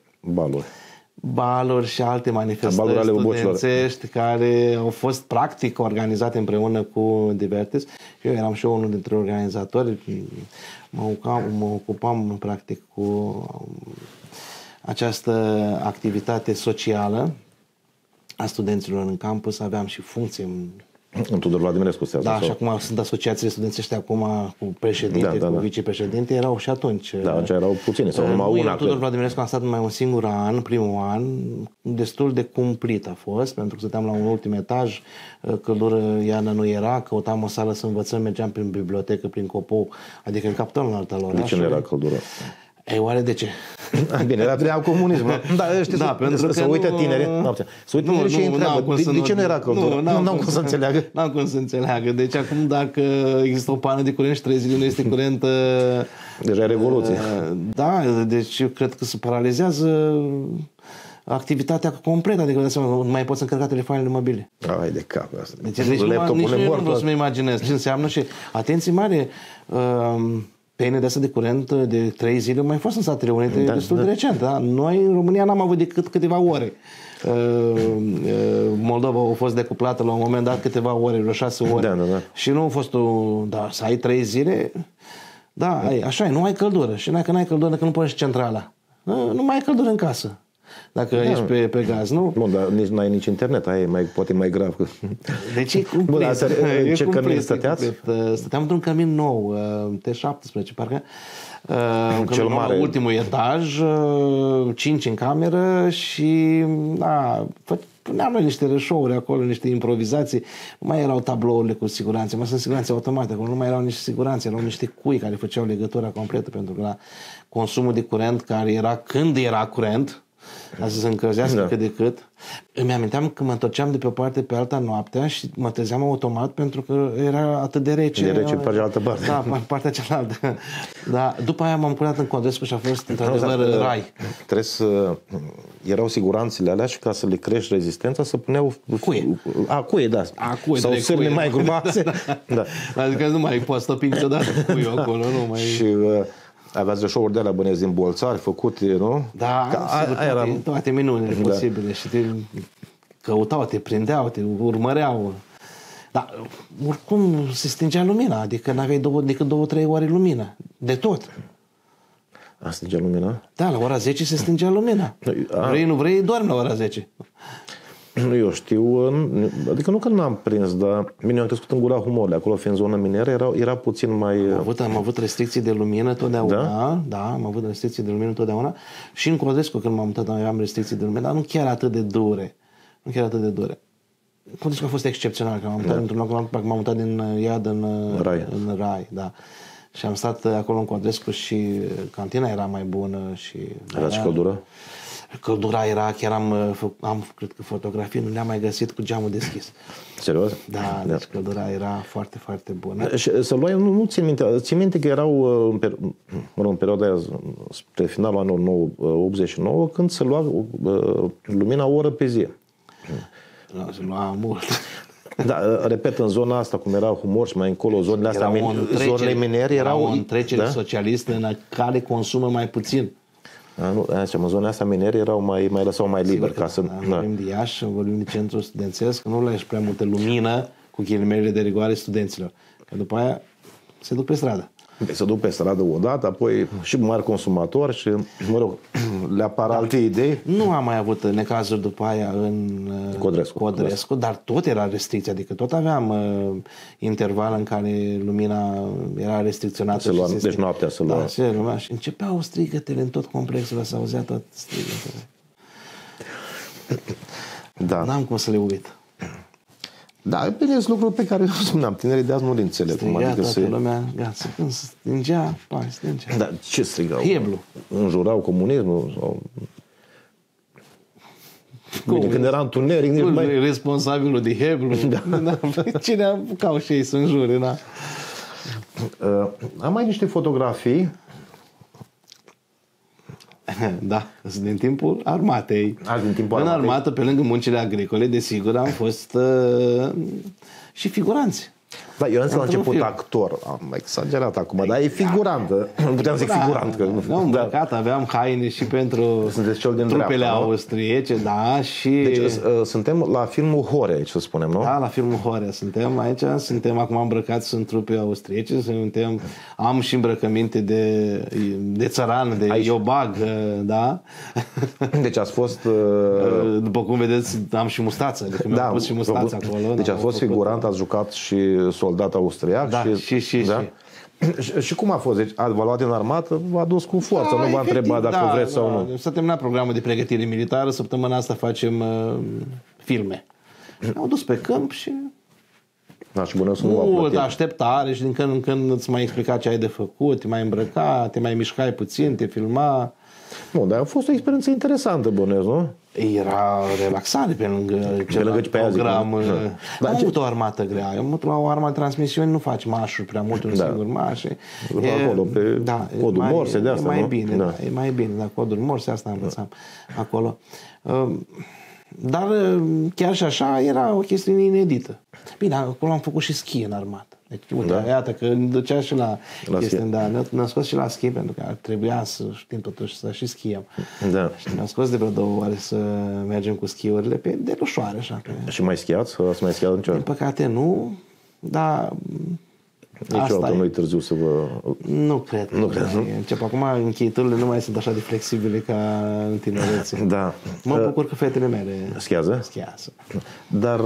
baluri și alte manifestări studențești care au fost practic organizate împreună cu Divertis. Eu eram și eu unul dintre organizatori. Mă ocupam practic cu această activitate socială a studenților în campus. Aveam și funcții în Tudor Vladimirescu. Da, și acum sunt asociațiile studențești acum cu președinte, cu vicepreședinte, erau și atunci. Da, atunci erau puține, sau numai una. În Tudor Vladimirescu am stat numai un singur an, primul an, destul de cumplit a fost, pentru că stăteam la un ultim etaj, căldură iarnă nu era, căutam o sală să învățăm, mergeam prin bibliotecă, prin Copou, adică în capitalul în altă oraș. De ce nu era căldură? Ei, oare de ce? Bine, era prea comunism. Da, știți, pentru că să uită tinerii. Să uită tinerii și îi întreabă. De ce nu era căldură? N-am cum să înțeleagă. N-am cum să înțeleagă. Deci acum dacă există o pană de curent și 3 zile nu este curent... Deja e revoluție. Da, deci eu cred că se paralizează activitatea completă, adică nu mai poți încărca telefoanele mobile. Ai de cap asta. Deci nici nu vreau să-mi imaginez ce înseamnă și atenție mare... Pene de asta de curent de 3 zile mai fost în Statele Unite destul de recent. Da? Noi în România n-am avut decât câteva ore. Moldova a fost decuplată la un moment dat câteva ore, vreo 6 ore. Da. Și nu a fost să ai 3 zile, așa e, nu ai căldură. Și dacă n-ai căldură, că nu pornești centrala. Nu mai ai căldură în casă. Dacă ești pe gaz, nu? Bun, dar nici nu ai nici internet, aia e poate mai grav. Deci e cumplit. Ce cămin stăteați? Stăteam într-un cămin nou, T17, parcă. Cel mare. Ultimul etaj, 5 în cameră și puneam noi niște rășouri acolo, niște improvizații. Nu mai erau tablourile cu siguranțe, mai sunt siguranțe automate, acolo nu mai erau niște siguranțe, erau niște cui care făceau legătura completă, pentru că la consumul de curent care era când era curent, ca să se încălzească cât de cât. Îmi aminteam că mă întorceam de pe o parte pe alta noaptea și mă trezeam automat pentru că era atât de rece. De rece pe cealaltă parte. Da, pe partea cealaltă. Da, după aia m-am curat în Codrescu și a fost într-adevăr rai. Trebuie să... Erau siguranțele alea și ca să le crești rezistența să puneau... Cuie. Cuie, da. Sau sârne mai grumoase. Da. Adică nu mai poți stopi niciodată cuiul acolo. Nu mai... Și... aveați rășouri de alea bănesc din bolțari făcute, nu? Da, toate minunile posibile. Și te căutau, te prindeau, te urmăreau. Dar oricum se stingea lumina, adică n-aveai decât 2-3 ore lumină. De tot. A stingea lumina? Da, la ora 10 se stingea lumina. Vrei, nu vrei, dormi la ora 10. Nu, eu știu, adică nu că n-am prins, dar bine, eu am crescut în Gura Humorului, acolo fiind zonă minieră, era puțin mai... Am avut restricții de lumină totdeauna, da, am avut restricții de lumină totdeauna și în Codrescu când m-am mutat am restricții de lumină, dar nu chiar atât de dure. Codrescu a fost excepțional, că m-am mutat într-un loc, m-am mutat din Iad în Rai, da. Și am stat acolo în Codrescu și cantina era mai bună. Și Era și căldură? Căldura era, chiar am cred că fotografii, nu le-am mai găsit cu geamul deschis. Serios? Da, deci căldura era foarte, foarte bună. Și să luai, nu țin minte, țin minte că erau în perioada aia, spre finalul anului 89, când se lua lumina o oră pe zi. Da, se lua mult. Da, repet, în zona asta, cum era Humor și mai încolo, zonele astea, zonele miniere erau... o întrecere socialistă în care consumă mai puțin. În zona asta miniere erau mai lăsau mai liber. Ca să, vorbim de Iași, vorbim de centru studențesc, nu lași prea multă lumină cu ghilimelele de rigoare studenților. Că după aia se duc pe stradă. Se duc pe stradă odată, apoi și mari consumatori și, mă rog, le apar alte idei. Nu am mai avut necazuri după aia în Codrescu, dar tot era restricție, adică tot aveam interval în care lumina era restricționată. Deci noaptea se lua. Da, se lua și începeau strigătele în tot complexul, s-a auzea tot strigătele. Da. N-am cum să le uit. Da, bine, sunt lucruri pe care, spuneam, tinerii de azi nu le înțeleg. Striga toată lumea, gata, când se stingea, stingea. Dar ce strigau? Heblu. Înjurau comunismul? Sau... Bine, când era întuneric, nici mai... Responsabilul de Heblu. Da. Cine apucau și ei să înjure, da? Am mai niște fotografii. Da, sunt din timpul armatei. Din timpul în armatei. armată, pe lângă muncile agricole, desigur, am fost și figuranți. Da, eu am la început actor, am exagerat acum, dar e figurant. Nu puteam zic figurant. Nu, îmbrăcat, aveam haine și pentru trupele austriece, da, și... Deci suntem la filmul Horea aici, să spunem, nu? Da, la filmul Horea suntem aici, suntem acum îmbrăcați în trupe austriece, am și îmbrăcăminte de țăran, de iobag, da. Deci ați fost... După cum vedeți, am și mustață, adică mi-am pus și mustață acolo. Deci ați fost figurant, ați jucat și soldat austriac. Da, și cum a fost? Deci v-a luat în armată, v-a dus cu forță, nu v-a întrebat dacă vreți sau nu. S-a terminat programul de pregătire militară, săptămâna asta facem filme. Au dus pe câmp și... Da, și bănuiesc nu v-a plătit. Așteptare și din când în când îți mai explica ce ai de făcut, te mai îmbrăca, te mai mișcai puțin, te filma. Nu, dar a fost o experiență interesantă, bănuiesc, nu? Era relaxare pe lângă program. Am avut o armată grea. O armă de transmisiuni nu faci mașuri prea mult, un singur maș. Acolo, pe codul Morse, de asta, e mai nu? bine, da. E mai bine, dar codul Morse, asta învățam acolo. Dar chiar și așa era o chestiune inedită. Bine, acolo am făcut și schi în armată. Deci, uite, iată că îmi ducea și la chestiuni, da, ne-am scos și la schi, pentru că trebuia să știm totuși să și schiem. Da. Și ne-am scos de vreo 2 ore să mergem cu schiurile pe delușoare, așa. Și mai schiați? Ați mai schiat niciodată? Din păcate nu, dar... Niciodată nu-i târziu să vă... Nu cred. Nu cred, nu? Încep acum, încheieturile nu mai sunt așa de flexibile ca în tinerețe. Da. Mă bucur că fetele mele schiază. Dar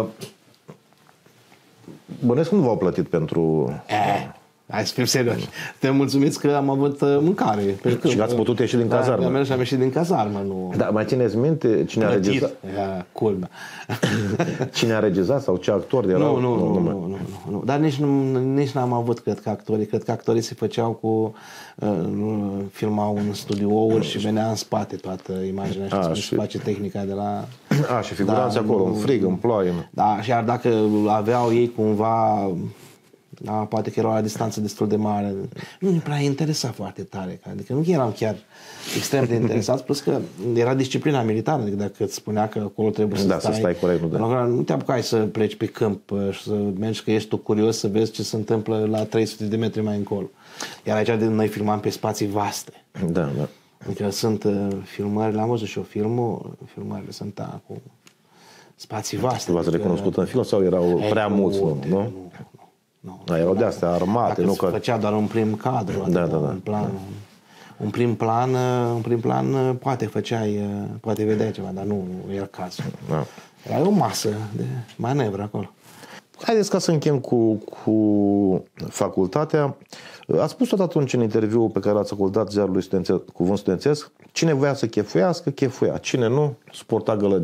bănuiesc că nu v-au plătit pentru... Hai să fim serioși. Suntem mulțumiți că am avut mâncare. Și că ați putut ieși din cazarmă. Da, am ieșit din cazarmă. Nu... Da, mai țineți minte cine a regizat? Culmea. Cine a regizat sau ce actori erau? Nu. Dar nici n-am avut, cred că actorii. Cred că actorii se făceau cu... filmau în studiouri și venea în spate toată imaginea și se face tehnica de la... Și figuranți acolo, în frig, în ploaie. Da, și iar dacă aveau ei cumva... Da, poate că era la distanță destul de mare. Nu ne prea interesa foarte tare. Adică nu eram chiar extrem de interesați, plus că era disciplina militară. Adică dacă îți spunea că acolo trebuie să stai corect, nu te apucai să pleci pe câmp și să mergi, că ești tu curios să vezi ce se întâmplă la 300 de metri mai încolo. Iar aici noi filmam pe spații vaste. Da. Adică sunt filmările, am văzut și eu filmările sunt cu spații vaste. V-ați recunoscut în film sau erau prea mulți? Nu? Nu, erau de-astea armate. Dacă se făcea doar un prim cadru, un prim plan, poate vedeai ceva, dar nu era cazul. Era o masă de manevră acolo. Haideți ca să încheiem cu facultatea. Ați spus tot atunci în interviul pe care l-ați ascultat ziarului Cuvânt Studențesc, cine voia să chefuiască, chefuia. Cine nu, suporta gălăgia.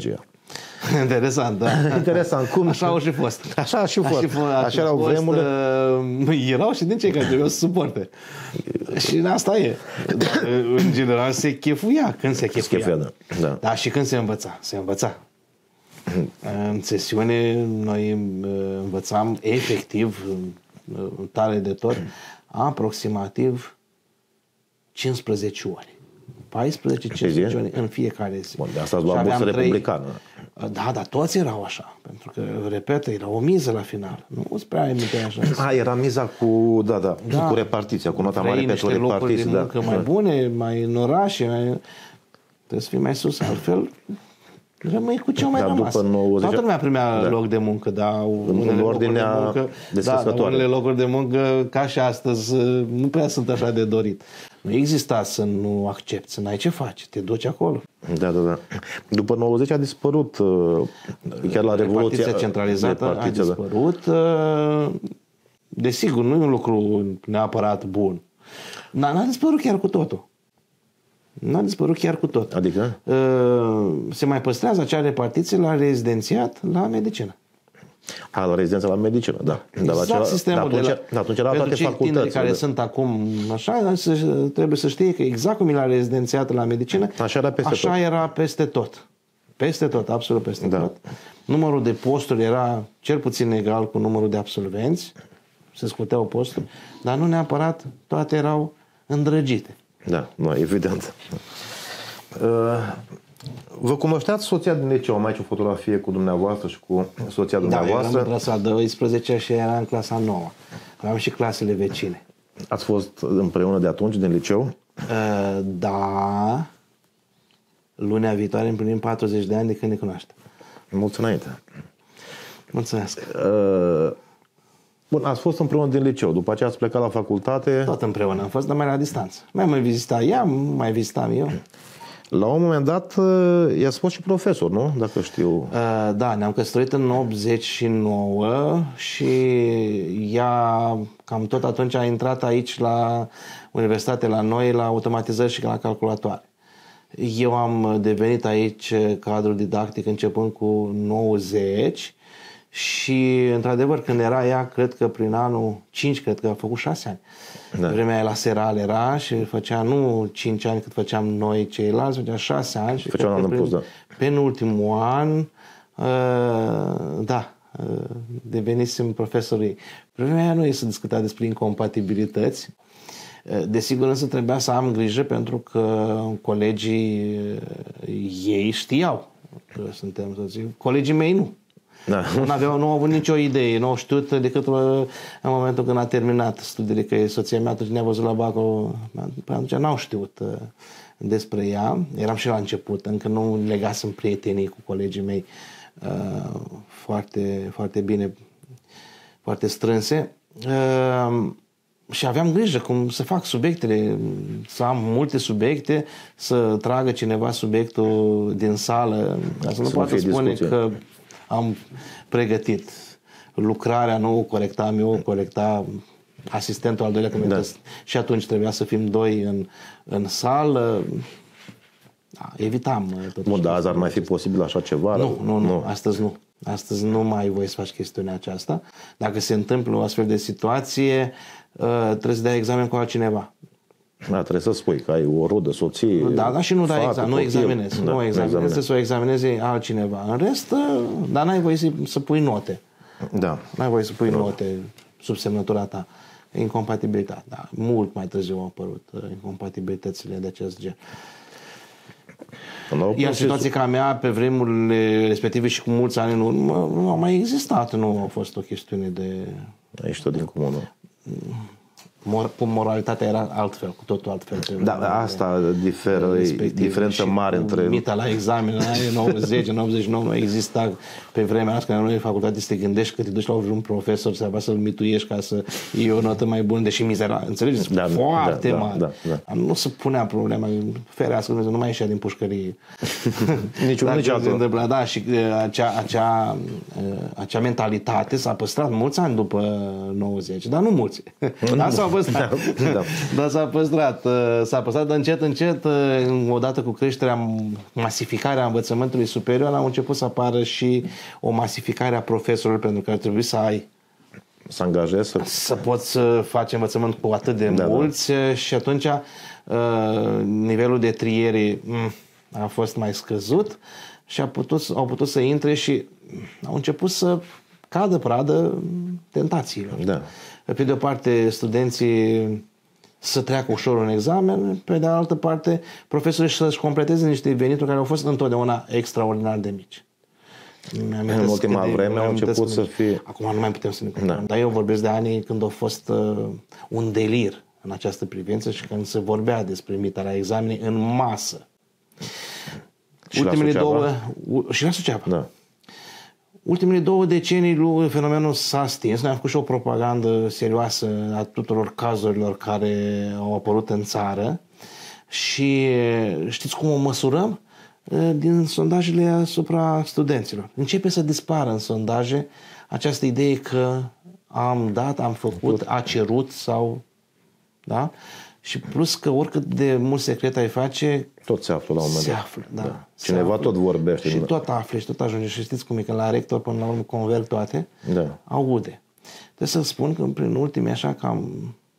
Interesant, da. Interesant. Cum? Așa au și fost. Așa a și fost. Așa erau vremurile. Erau și din cei care trebuiau să suporte. Și asta e. În general se chefuia. Când se chefuia. Da. Da, și când se învăța. Se învăța. În sesiune noi învățam efectiv, tare de tot, aproximativ 15 ori. 14-15 ori în fiecare zi. Bun, de asta ați luat bursă republicană. Da, dar toți erau așa. Pentru că, repet, era o miză la final. Nu îți prea emiteai așa. Era miza cu, cu repartiția, cu nota mare pentru repartiție. Locuri de muncă mai bune, mai în orașe, trebuie să fii mai sus, altfel rămâi cu ce mai rămas. Toată lumea primea loc de muncă, dar unele locuri de muncă, ca și astăzi, nu prea sunt așa de dorit. Nu exista să nu accepti, să n-ai ce faci, te duci acolo. Da. După 90 a dispărut, chiar la Revoluția. Repartiția centralizată a dispărut. Desigur, nu e un lucru neapărat bun. N-a dispărut chiar cu totul. N-a dispărut chiar cu tot. Adică? Se mai păstrează acea repartiție la rezidențiat, la medicină. La rezidența la medicină, da. Exact sistemul atunci era toate facultățile care sunt acum așa, trebuie să știe că exact cum e la rezidențiat la medicină, așa era peste tot. Peste tot, absolut peste tot. Numărul de posturi era cel puțin egal cu numărul de absolvenți, se scuteau posturi, dar nu neapărat toate erau îndrăgite. Da, evident. Vă cunoșteați soția din liceu? Am aici o fotografie cu dumneavoastră și cu soția dumneavoastră. Da, eram în clasa 12 și era în clasa 9. Aveam și clasele vecine. Ați fost împreună de atunci, din liceu? Da. Lunea viitoare împlinim 40 de ani de când ne cunoaștem. Mulți înainte. Mulțumesc. Bun, ați fost împreună din liceu, după aceea ați plecat la facultate. Tot împreună am fost, dar mai la distanță. Mai vizita ea, mai vizitam eu. La un moment dat i-ați fost și profesor, nu? Dacă știu. Da, ne-am căsătorit în 89 și ea cam tot atunci a intrat aici la universitate, la noi, la automatizări și la calculatoare. Eu am devenit aici cadru didactic începând cu 90 și, într-adevăr, când era ea, cred că prin anul 5, cred că a făcut 6 ani. Da. Vremea aia la Seral era și făcea nu 5 ani cât făceam noi ceilalți, făcea 6 ani și făcea un an în plus, da. Penultimul an, devenisem profesorii. Vremea aia nu e să discuta despre incompatibilități. Desigur, însă trebuia să am grijă pentru că colegii ei știau că suntem soții. Colegii mei nu. Da. Nu au avut nicio idee, nu au știut decât în momentul când a terminat studiile, că soția mea atunci ne-a văzut la Bacău, atunci n-au știut despre ea. Eram și la început, încă nu legasem prietenii cu colegii mei foarte, foarte bine, foarte strânse. Și aveam grijă cum să fac subiectele, să am multe subiecte, să tragă cineva subiectul din sală, ca să nu poată spune că am pregătit. Lucrarea nu o corectam eu, o corecta asistentul al doilea. Da. Și atunci trebuia să fim doi în sală. Da, evitam. Bun, dar azi ar mai fi posibil așa ceva? Nu. Astăzi nu. Astăzi nu mai ai voie să faci chestiunea aceasta. Dacă se întâmplă o astfel de situație, trebuie să dai examen cu altcineva. Da, trebuie să spui că ai o rudă, soție. Da, și nu dai examen, nu examinezi. Nu examinezi, trebuie să o examineze altcineva. În rest, dar n-ai voie să pui note. Da. N-ai voie să pui note sub semnătura ta. Incompatibilitate. Da, mult mai târziu au apărut incompatibilitățile de acest gen. Iar situația ca mea, pe vremurile respective și cu mulți ani în urmă, nu a mai existat. Nu a fost o chestiune de... Ești tot din comună. Moralitatea era altfel, cu totul altfel. Da, asta diferă, e diferență mare între... Mita la examen, în 90, în 89 nu exista pe vremea asta, când noi în facultate să te gândești că te duci la un profesor să-l mituiești ca să iei o notă mai bună, deși miza era, înțelegeți, foarte mare. Da. Nu se punea problema, ferească Dumnezeu, nu mai ieșea din pușcărie. Niciodată. Da, și acea mentalitate s-a păstrat mulți ani după 90, dar nu mulți. Dar păstrat. Dar s-a păstrat. S-a păstrat, dar încet, odată cu creșterea, masificarea învățământului superior, au început să apară și o masificare a profesorilor, pentru că ar trebui să ai să angajezi, să poți să faci învățământ cu atât de mulți și atunci nivelul de triere a fost mai scăzut și au putut să intre și au început să cadă pradă tentațiilor. Da. Pe de o parte, studenții să treacă ușor un examen, pe de altă parte, profesorii să-și completeze niște venituri care au fost întotdeauna extraordinar de mici. În ultima vreme au început să fie... Acum nu mai putem să ne comparăm, dar eu vorbesc de anii când a fost un delir în această privință și când se vorbea despre imitarea examenei în masă. Și ultimele și la Suceava. Da. Ultimele 2 decenii fenomenul s-a stins. Noi am făcut și o propagandă serioasă a tuturor cazurilor care au apărut în țară și știți cum o măsurăm? Din sondajele asupra studenților. Începe să dispară în sondaje această idee că am dat, am făcut, a cerut sau... Da? Și plus că oricât de mult secret ai face, tot se află la un moment dat. Se află, da. Cineva tot vorbește. Și tot afli și tot ajunge. Și știți cum e, că la rector până la urmă converg toate, aude. Trebuie să spun că prin ultimii așa cam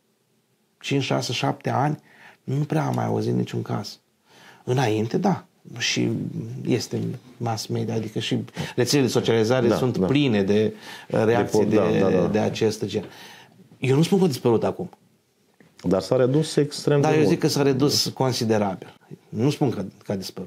5, 6, 7 ani nu prea am mai auzit niciun caz. Înainte, da. Și este mass media, adică și rețelele de socializare sunt pline de reacții de acest gen. Eu nu spun că a dispărut acum. Dar s-a redus extrem de mult. Dar eu zic că s-a redus considerabil. Nu spun că a dispărut.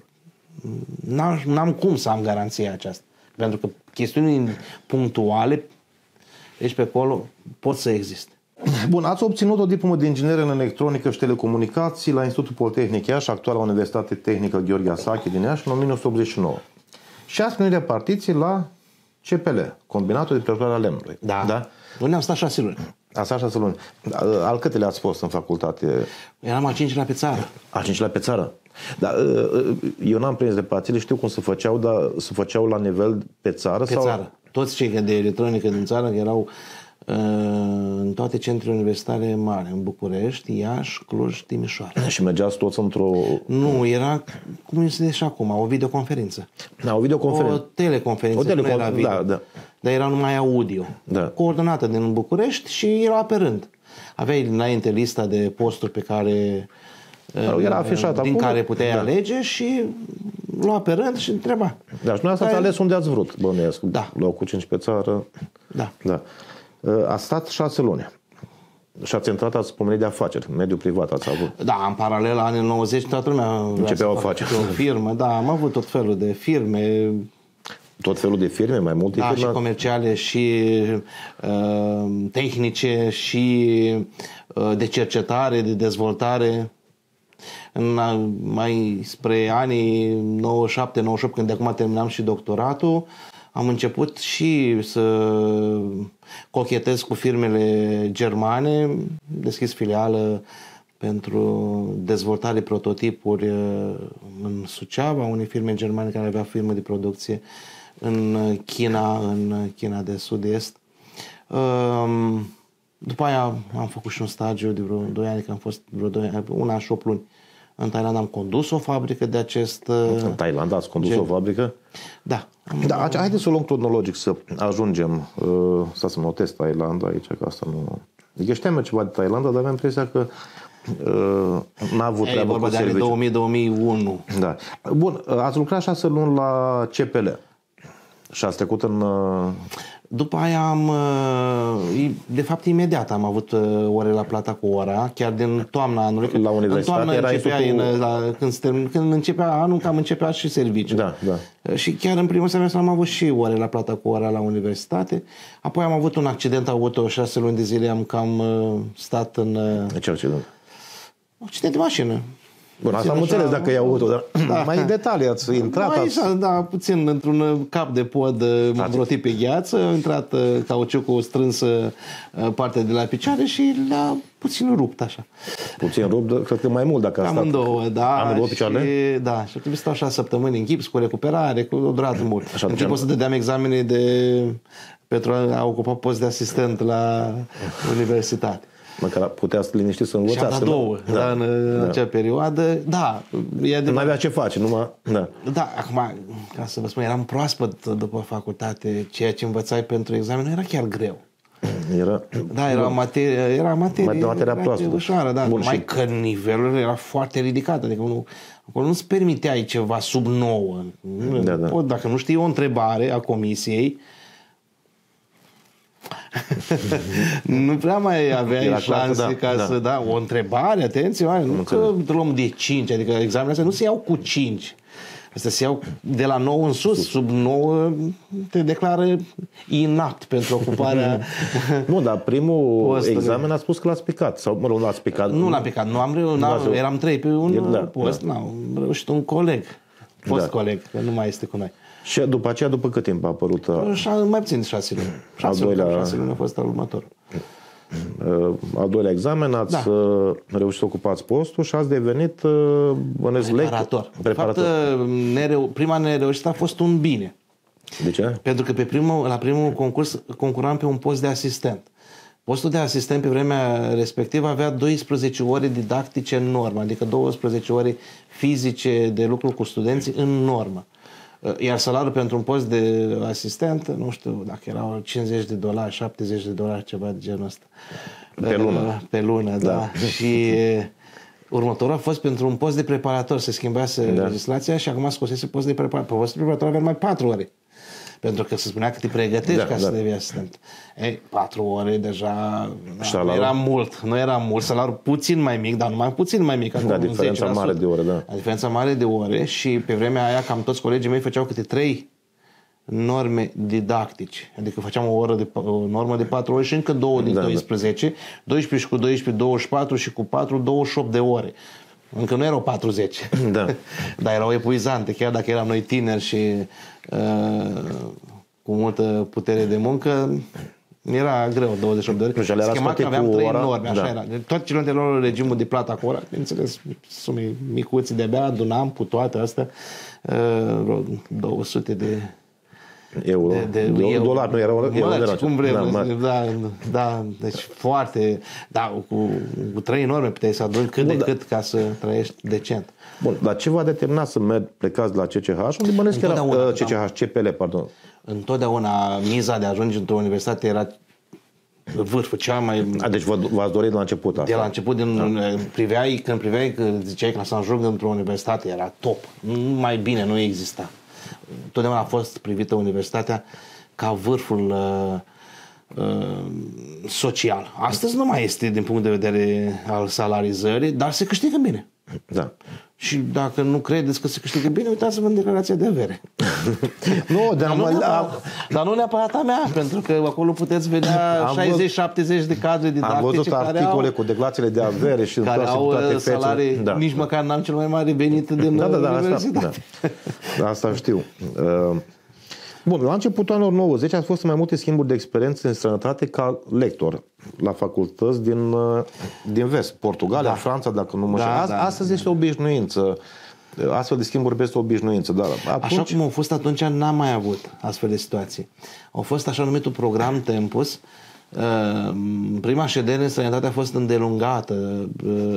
N-am cum să am garanția aceasta. Pentru că chestiuni punctuale, deci pe acolo, pot să existe. Bun, ați obținut o diplomă de inginer în electronică și telecomunicații la Institutul Politehnic Iași, actuala Universitate Tehnică Gheorghe Asache din Iași, în 1989. Și ați primit repartiții la CPL, Combinatul de Prelucrare a Lemnului. Da. Unde am stat 6 luni. A stat 6 luni. Al câtele ați fost în facultate? Eram a 5-lea pe țară. A 5-lea pe țară? Dar eu n-am prins repartițiile, știu cum se făceau, dar se făceau la nivel pe țară? Pe țară. Toți cei de electronică din țară erau în toate centrele universitare mari, în București, Iași, Cluj, Timișoara. Și mergeați toți într-o... Nu, era, cum este și acum, o videoconferință. O videoconferință. O teleconferință, nu era video. Da. Dar era numai audio. Da. Coordonată din București și era pe rând. Aveai înainte lista de posturi pe care... Era afișat din care puteai alege și lua pe rând și întreba. Da, și dumneavoastră ați ales unde ați vrut, bănuiesc. Da. Locul 5 pe țară. Da. Ați stat 6 luni. Și ați intrat, ați pomenit de afaceri, mediul privat ați avut. Da, în paralel, anii 90, toată lumea începea afaceri. O firmă, da, am avut tot felul de firme. Tot felul de firme, mai multe firme? Da, și comerciale, și tehnice, și de cercetare, de dezvoltare. Mai spre anii 97-98, când de acum terminam și doctoratul, am început și să cochetez cu firmele germane, deschis filială pentru dezvoltare prototipuri în Suceava, unei firme germane care avea firmă de producție în China de Sud-Est. După aia am făcut și un stagiu de vreo 2 ani, că am fost vreo 2 ani, 1 an și 8 luni. În Thailanda am condus o fabrică de acest... În Thailanda ați condus o fabrică? Da. Haideți să o luăm cronologic, să ajungem. Să notez Thailanda aici, că asta nu... Adică știam ceva de Thailanda, dar aveam impresia că n-a avut treabă cu serviciu. 2000-2001. Da. Bun, ați lucrat 6 luni la CPL și ați trecut în... După aia de fapt imediat am avut ore la plata cu ora, chiar din toamna anului. La universitate era când începea anul, cam începea și serviciul. Da. Și chiar în primul semestru am avut și ore la plata cu ora la universitate. Apoi am avut un accident auto, 6 luni de zile am cam stat în... Ce accident? Accident de mașină. Bun, asta am înțeles dacă e auto, dar mai în detalii ați intrat? Da, puțin într-un cap de pod învrotit pe gheață, a intrat cauciucul strâns partea de la picioare și l-a puțin rupt așa. Puțin rupt, cred că mai mult dacă a stat. Amândouă, da. Amândouă picioarele? Da, și a trebuit să stau 6 săptămâni în gips, cu recuperare, cu o durată mult. Început să dădeam examene pentru a ocupa post de asistent la universitate. Măcar putea să liniștit să Și învățați. am dat două, da, în acea perioadă. Da, nu avea ce face, numai... Da. Da, acum, ca să vă spun, eram proaspăt după facultate, ceea ce învățai pentru examen nu era chiar greu. Era materia proastă. Ușoară, da. Bun, Numai că nivelul era foarte ridicat. Adică acolo nu-ți permiteai ceva sub 9. Dacă nu știi o întrebare a comisiei, nu prea mai aveai șanse să da o întrebare, atenție, nu că luăm de 5, adică examenele astea nu se iau cu 5. Astea se iau de la 9 în sus, sub 9 te declară inapt pentru ocuparea. Nu, dar primul examen a spus că l-ați picat. Sau, mă rog, l-ați picat. Nu l-am picat, eram 3 pe un post, n-am reușit un coleg, coleg, că nu mai este cu noi. Și după aceea, după cât timp a apărut? Mai puțin de 6 luni. 6 luni a fost al următor. Al doilea examen, ați reușit să ocupați postul și ați devenit preparator. De fapt, prima nereușită a fost un bine. De ce? Pentru că la primul concurs concuram pe un post de asistent. Postul de asistent pe vremea respectivă avea 12 ore didactice în normă, adică 12 ore fizice de lucru cu studenții în normă. Iar salariul pentru un post de asistent, nu știu dacă erau $50, $70, ceva de genul ăsta. Pe lună. Pe lună, da. Și următorul a fost pentru un post de preparator. Se schimbase legislația și acum scosese post de preparator. Pe post de preparator avea numai 4 ore. Pentru că se spunea că te pregătești ca să devii asistent. 4 ore deja nu era mult. Salariul puțin mai mic, dar numai puțin mai mic. Diferența mare de ore, da. Diferența mare de ore și pe vremea aia cam toți colegii mei făceau câte 3 norme didactice. Adică făceam o normă de 4 ore și încă 2 din 12. 12 și cu 12, 24 și cu 4, 28 de ore. Încă nu erau 40. Da. Dar erau epuizante, chiar dacă eram noi tineri și cu multă putere de muncă, era greu, 28 de ore. Schema că aveam 3 norme, așa era. Toate celelalte lor regimul de plată acolo, bineînțeles, sume micuți de-abia adunam cu toate astea 200 de euro. Dolari, nu erau euro. Cum vrem. Da, deci foarte. Da, cu 3 norme puteai să aduni cât de cât ca să trăiești decent. Bun, dar ce v-a determinat să plecați la CCH? Unde bănesc era CPL, pardon. Întotdeauna miza de a ajunge într-o universitate era vârful, cea mai... Deci v-ați dorit la început asta? De la început, când priveai că ziceai că să ajung într-o universitate, era top. Mai bine, nu exista. Totdeauna a fost privită universitatea ca vârful social. Astăzi nu mai este din punct de vedere al salarizării, dar se câștigă bine. Da. Și dacă nu credeți că se câștigă bine, uitați-vă în declarația de avere. Dar nu neapărat a mea, pentru că acolo puteți vedea 60-70 de cadre didactice. Am văzut articole cu declarațiile de avere și care au salarii, nici măcar n-am cel mai mare venit din universitate. Asta știu. Bun, la începutul anilor 90 ați fost în mai multe schimburi de experiență în străinătate ca lector la facultăți din vest, Portugalia, Franța, dacă nu mă știu. Astăzi este o obișnuință. Astfel de schimburi este o obișnuință. Dar atunci... Așa cum au fost atunci, n-am mai avut astfel de situații. Au fost așa numitul program Tempus. Prima ședere în străinătate a fost îndelungată.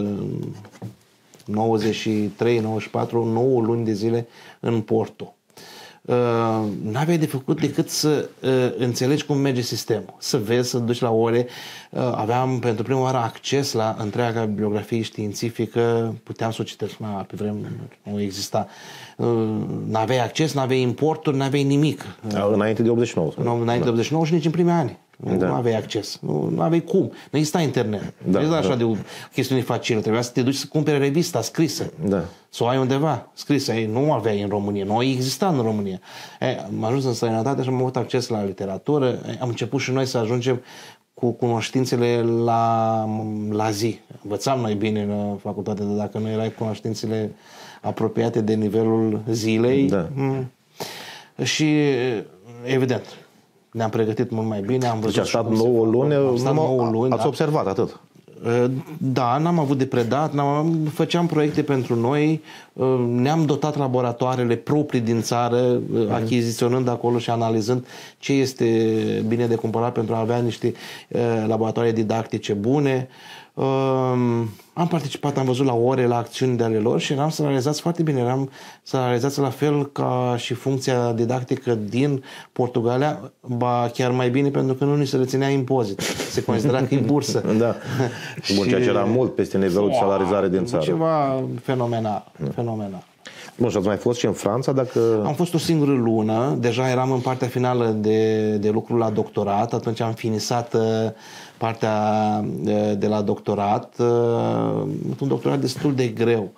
93, 94, 9 luni de zile în Porto. N-aveai de făcut decât să înțelegi cum merge sistemul, să vezi, să duci la ore. Aveam pentru prima oară acces la întreaga bibliografie științifică, puteam să o citesc, pe vreme nu exista. N-aveai acces, n-aveai importuri, n-aveai nimic. Înainte de 89. Înainte de 89 și nici în primii ani. Nu aveai acces, nu aveai cum. Nu exista internet. Nu exista așa de o chestiune facilă. Trebuia să te duci să cumpere revista scrisă. Să o ai undeva scrisă. Nu aveai în România. Nu exista în România. Am ajuns în străinătate și am avut acces la literatură. Am început și noi să ajungem cu cunoștințele la zi. Învățam noi bine în facultate, dar dacă nu erai cunoștințele apropiate de nivelul zilei. Și evident, ne-am pregătit mult mai bine. Am văzut deci a stat 9 luni, ați observat atât. Da, n-am avut de predat, făceam proiecte pentru noi, ne-am dotat laboratoarele proprii din țară, achiziționând acolo și analizând ce este bine de cumpărat pentru a avea niște laboratoare didactice bune. Am participat, am văzut la ore, la acțiuni de ale lor și eram salarizați foarte bine. Eram salarizați la fel ca și funcția didactică din Portugalia, ba chiar mai bine pentru că nu ni se reținea impozit. Se considera că e bursă. Da. Bun, ceea ce era mult peste nivelul de salarizare din țară. Ceva fenomenal. Fenomenal. Bun, și ați mai fost și în Franța? Dacă... Am fost o singură lună, deja eram în partea finală de lucru la doctorat, atunci am finisat partea de la doctorat, un doctorat destul de greu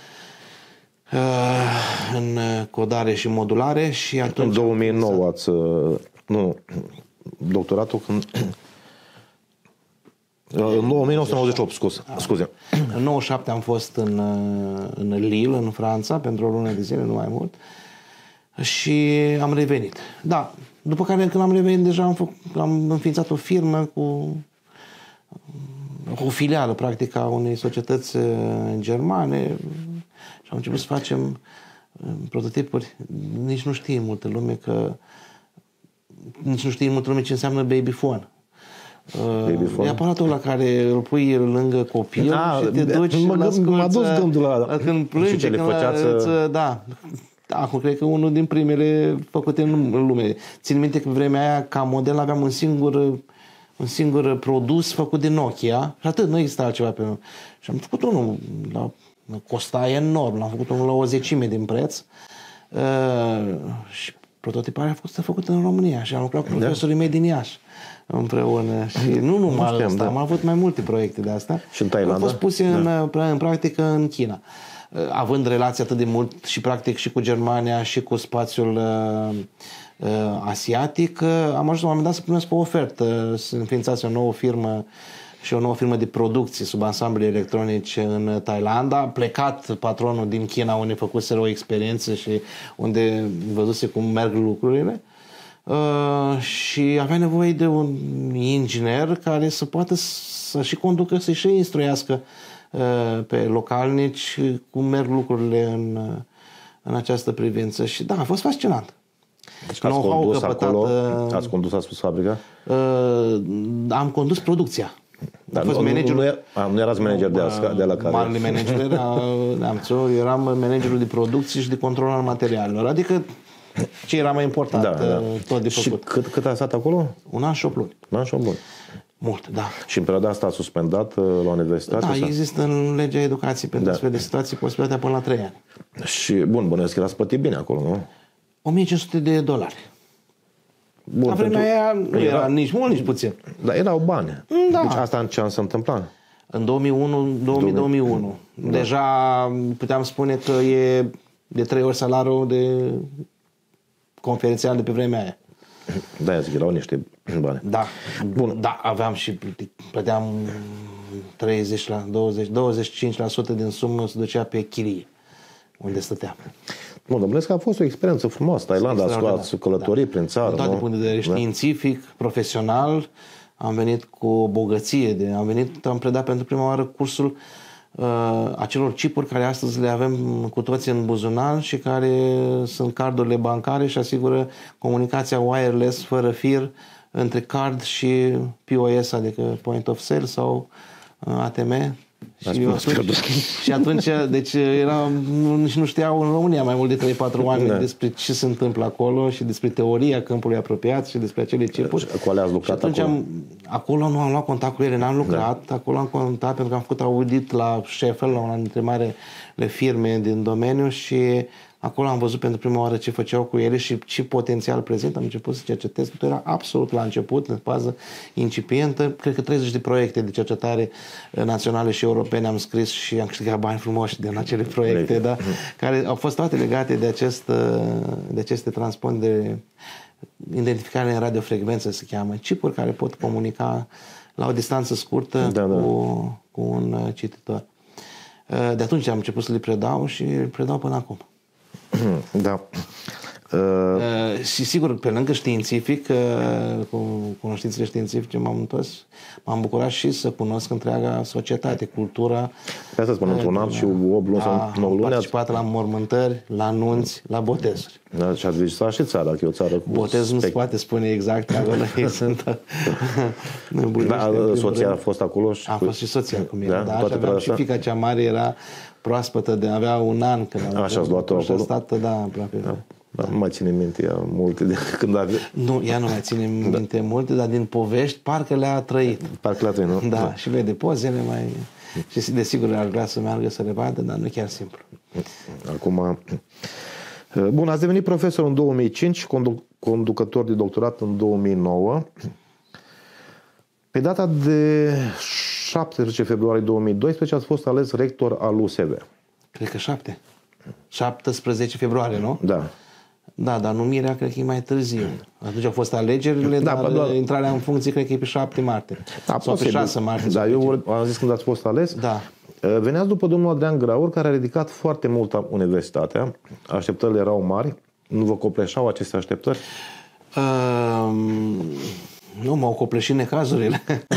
în codare și modulare și atunci... În 2009 ați... Nu, doctoratul când... În 1998, scuze. În 97 am fost în Lille, în Franța, pentru o lună de zile, nu mai mult. Și am revenit. Da, după care când am revenit deja am înființat o firmă cu o filială, practic, a unei societăți germane și am început să facem prototipuri. Nici nu știe multă lume ce înseamnă babyphone. E aparatul la care îl pui lângă copil și te duci m-a dus gândul la când plânge, da. Acum cred că unul din primele făcute în lume. Țin minte că pe vremea aia ca model aveam un singur produs făcut de Nokia și atât, nu exista altceva pe noi. Și am făcut unul, costa enorm, l-am făcut unul la o 10% din preț și prototiparea a fost făcută în România și am lucrat cu profesorii mei din Iași împreună și nu numai asta, am avut mai multe proiecte de asta. Și în Thailanda? Au fost puse în practică în China. Având relații atât de mult și practic și cu Germania și cu spațiul asiatic, am ajuns la un moment dat să primesc o ofertă, să înființați o nouă firmă și o nouă firmă de producție sub ansambile electronice în Thailanda. A plecat patronul din China unde făcuseră o experiență și unde văzuse cum merg lucrurile. Și avea nevoie de un inginer care să poată să și conducă, să și instruiască pe localnici cum merg lucrurile în această privință. Și da, a fost fascinant. Deci ați condus, ați spus fabrica? Am condus producția. Dar nu erați manager de la care... Marele manager eram managerul de producție și de control al materialelor. Adică ce era mai important, tot de făcut. Și cât a stat acolo? 1 an și 8 luni. 1 an și 8 luni. Mult, da. Și în perioada asta a suspendat la universitate? Da, există în legea educației pentru astfel de situații posibilitatea până la 3 ani. Și, bun, bănuiesc că erați plătit bine acolo, nu? $1.500. Bun, la vremea aia nu era nici mult, nici puțin. Dar erau bani. Da. Deci asta în ce an se întâmpla? În 2001. Deja puteam spune că e de 3 ori salariul de conferințial de pe vremea aia. Da, zic, erau niște bani. Da. Bun. Da, aveam și plăteam 25% din sumă se ducea pe chirie, unde stăteam. Bun, dar că a fost o experiență frumoasă. Thailanda, ați călătorit prin țară. Din toate punctele de vedere științific, profesional, am venit cu o bogăție. Am predat pentru prima oară cursul acelor chipuri care astăzi le avem cu toții în buzunar și care sunt cardurile bancare și asigură comunicația wireless fără fir între card și POS, adică Point of Sale sau ATM. Și atunci, deci nici nu știau în România mai mult de 3-4 oameni despre ce se întâmplă acolo și despre teoria câmpului apropiat și despre acele chipuri. Cu alea ați lucrat acolo? Acolo nu am luat contact cu ele, n-am lucrat, acolo am contat pentru că am făcut audit la Sheffield, la una dintre marele firme din domeniu și acolo am văzut pentru prima oară ce făceau cu ele și ce potențial prezent. Am început să cercetez. Totul era absolut la început, în fază incipientă. Cred că 30 de proiecte de cercetare naționale și europene am scris și am câștigat bani frumoși din acele proiecte, da? Care au fost toate legate de aceste transpondere, identificare în radiofrecvență se cheamă, chipuri care pot comunica la o distanță scurtă cu un cititor. De atunci am început să le predau și le predau până acum. Da. Și sigur, pe lângă științific, cu cunoștințele științifice m-am bucurat și să cunosc întreaga societate, cultura. Pe asta spun, într-un an și 8 luni sau 9 luni. Am participat la mormântări, la nunți, la botezuri. Da, și ați vizitat și țara, că e o țară cu... Botezul nu se poate spune exact, acolo ei sunt... Da, soția a fost acolo? A fost și soția cu mine, da, și aveam și fiica cea mare, era proaspătă, avea un an când am așa ați luat-o acolo? Și a stat, da, aproape. Da, nu mai ține minte ea multe de când avea... Nu, ea nu mai ține minte multe, dar din povești parcă le-a trăit. Parcă le-a trăit, nu? Da, și vede pozele mai... Și desigur ar vrea să meargă să le vadă, dar nu e chiar simplu. Acum... Bun, ați devenit profesor în 2005, conducător de doctorat în 2009. Pe data de 17 februarie 2012 ați fost ales rector al USV. Cred că 17 februarie, nu? Da. Da, dar numirea cred că e mai târziu. Atunci au fost alegerile, da, dar intrarea în funcție cred că e pe 7 martie. Da, sau pe 6 martie. Da, eu am zis când ați fost ales. Da. Veneați după domnul Adrian Graur, care a ridicat foarte mult universitatea. Așteptările erau mari. Nu vă copleșau aceste așteptări? Nu, m-au copleșit necazurile.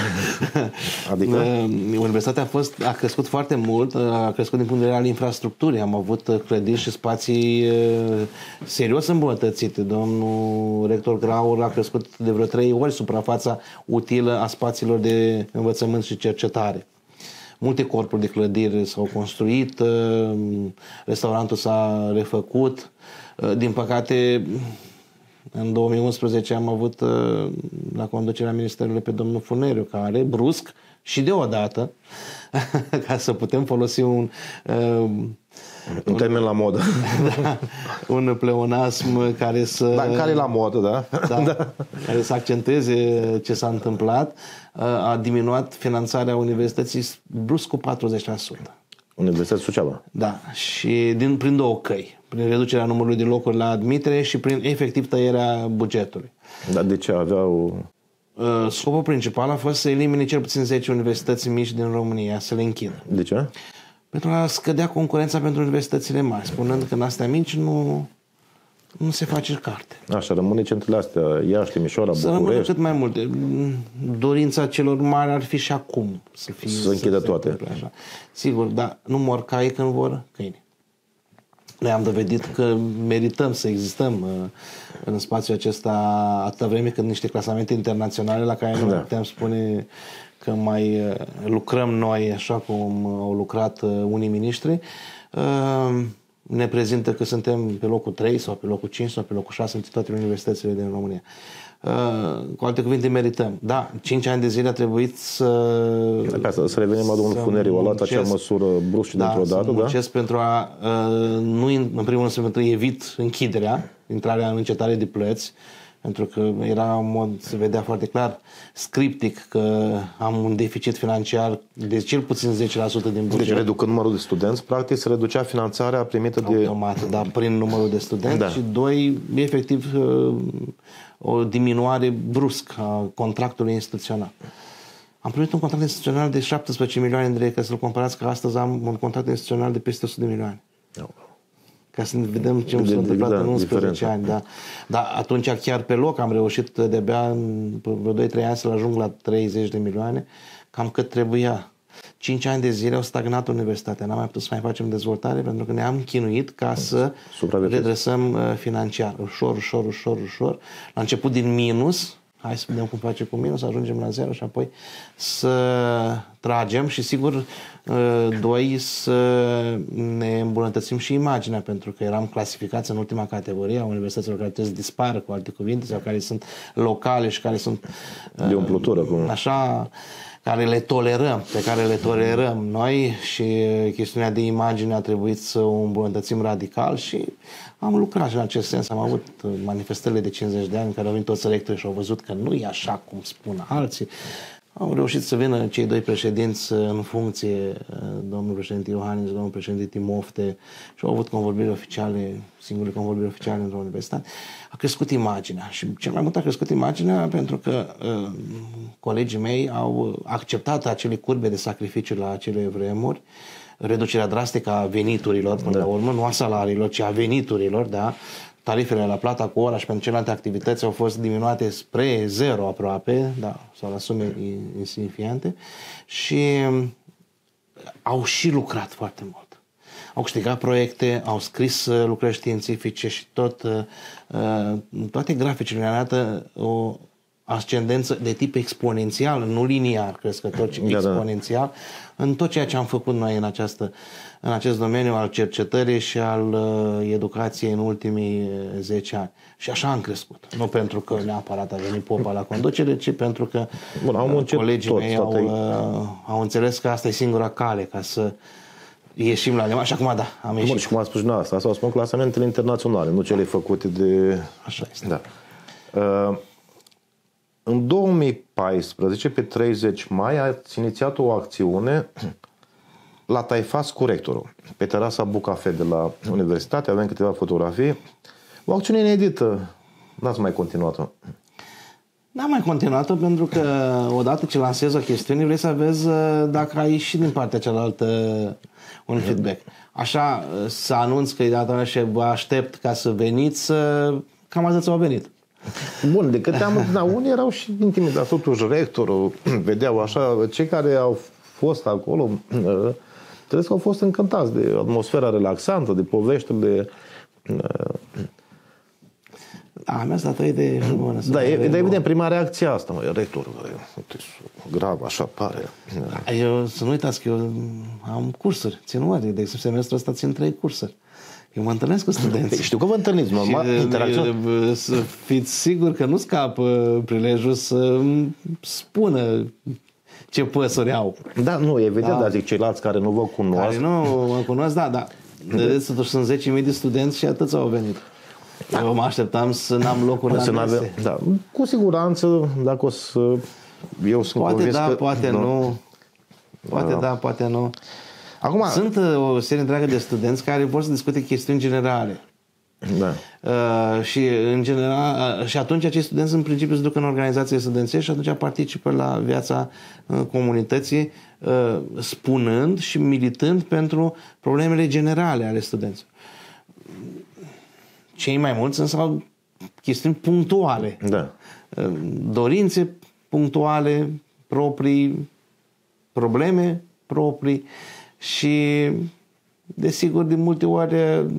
Adică? Universitatea a crescut foarte mult, a crescut din punct de vedere al infrastructurii. Am avut clădiri și spații serios îmbunătățite. Domnul rector Graur a crescut de vreo 3 ori suprafața utilă a spațiilor de învățământ și cercetare. Multe corpuri de clădiri s-au construit, restaurantul s-a refăcut. Din păcate, în 2011 am avut la conducerea Ministerului pe domnul Funeriu, care brusc și deodată, ca să putem folosi un termen la modă. Da, un pleonasm care să... Dar care e la modă, da? Da, care să accentueze ce s-a întâmplat, a diminuat finanțarea universității brusc cu 40%. Universitatea Suceava. Da, și prin 2 căi. Prin reducerea numărului de locuri la admitere și prin efectiv tăierea bugetului. Dar de ce aveau... Scopul principal a fost să elimine cel puțin 10 universități mici din România, să le închidă. De ce? Pentru a scădea concurența pentru universitățile mari, spunând că în astea mici nu se face carte. Așa, rămâne centrele astea, Iași, Timișoara, București. Să rămână cât mai multe. Dorința celor mari ar fi și acum să închidă toate. Așa. Sigur, dar nu mor cai când vor câini. Noi am dovedit că merităm să existăm în spațiul acesta atâta vreme când niște clasamente internaționale la care nu putem spune că mai lucrăm noi așa cum au lucrat unii miniștri, ne prezintă că suntem pe locul 3 sau pe locul 5 sau pe locul 6 în toate universitățile din România. Cu alte cuvinte, merităm. Da, 5 ani de zile a trebuit să revenim la domnul Funeriu, a luat acea măsură brusc și dintr-o dată, da? Pentru a nu, în primul rând, pentru evit închiderea, intrarea în încetare de plăți, pentru că era în mod, se vedea foarte clar, scriptic, că am un deficit financiar de cel puțin 10% din buget. Deci, reducând numărul de studenți, practic se reducea finanțarea primită automat, da, prin numărul de studenți. Da. Și 2, efectiv, o diminuare bruscă a contractului instituțional. Am primit un contract instituțional de 17 milioane de lei, ca să-l comparați că astăzi am un contract instituțional de peste 100 de milioane. Ca să ne vedem ce s-a întâmplat în 11 ani. Da. Dar atunci chiar pe loc am reușit de-abia în vreo 2-3 ani să-l ajung la 30 de milioane, cam cât trebuia. 5 ani de zile au stagnat universitatea. N-am mai putut să mai facem dezvoltare pentru că ne-am chinuit ca să redresăm financiar. Ușor. La început din minus, hai să vedem cum face cu minus, să ajungem la 0 și apoi să tragem și sigur, 2, să ne îmbunătățim și imaginea, pentru că eram clasificați în ultima categorie a universităților care trebuie să dispară, cu alte cuvinte, sau care sunt locale și care sunt de umplutură, așa, pe care le tolerăm noi, și chestiunea de imagine a trebuit să o îmbunătățim radical și am lucrat în acest sens. Am avut manifestările de 50 de ani în care au venit toți rectorii și au văzut că nu e așa cum spun alții. Au reușit să vină cei 2 președinți în funcție, domnul președinte Iohannis și domnul președinte Timofte, și au avut convorbiri oficiale, singure convorbiri oficiale într-o universitate. A crescut imaginea și cel mai mult a crescut imaginea pentru că colegii mei au acceptat acele curbe de sacrificiu la acele vremuri, reducerea drastică a veniturilor, până la urmă, nu a salariilor, ci a veniturilor, da? tarifele la plata cu ora și pentru celelalte activități au fost diminuate spre zero aproape, da, sau la sume insignifiante și au și lucrat foarte mult. Au câștigat proiecte, au scris lucrări științifice și toate graficele ne arată o ascendență de tip exponențial, nu liniar crescător, ci exponențial în tot ceea ce am făcut noi în acest domeniu al cercetării și al educației în ultimii 10 ani. Și așa am crescut. Nu pentru că neapărat a venit Popa la conducere, ci pentru că colegii mei au înțeles că asta e singura cale ca să ieșim la lemn. Și acum da, am ieșit. Și cum a spus și asta o spun clasamentele internaționale, nu cele făcute de... Așa este. Da. În 2014, pe 30 mai, ați inițiat o acțiune la Taifas cu rectorul, pe terasa Bucafe de la Universitate, avem câteva fotografii. O acțiune inedită. N-ați mai continuat-o? N-am mai continuat-o pentru că odată ce lansezi o chestiune vrei să vezi dacă ai și din partea cealaltă un feedback. Așa, să anunț că data și vă aștept ca să veniți, cam atât au venit. Bun, de câte am întâlnit, unii erau și intimidați, totuși rectorul, vedeau așa, cei care au fost acolo, trebuie că au fost încântați de atmosfera relaxantă, de poveștile. Da, mi-a stat o idee bună. Da, evident, prima reacție asta, mă, rectorul, grav, așa pare. Eu, să nu uitați că eu am cursuri, țin ori, de exemplu, semestrul ăsta țin 3 cursuri. Eu mă întâlnesc cu studenții. Știu că vă întâlniți, să fiți sigur că nu scapă prilejul să spună ce păsări au. Da, nu, evident, dar zic ceilalți care nu vă cunosc. Care nu mă cunosc, da. Vedeți, totuși sunt 10.000 de studenți și atâți au venit. Eu mă așteptam să n-am locuri la mese. Da, cu siguranță, dacă o să... Eu sunt poate da, că, poate nu. Poate da, poate nu. Acum, sunt o serie întreagă de studenți care vor să discute chestiuni generale. Da. Și în general, și atunci acești studenți în principiu se duc în organizații studențești și atunci participă la viața comunității spunând și militând pentru problemele generale ale studenților. Cei mai mulți însă au chestiuni punctuale. Da. Dorințe punctuale, proprii, probleme proprii și desigur de multe ori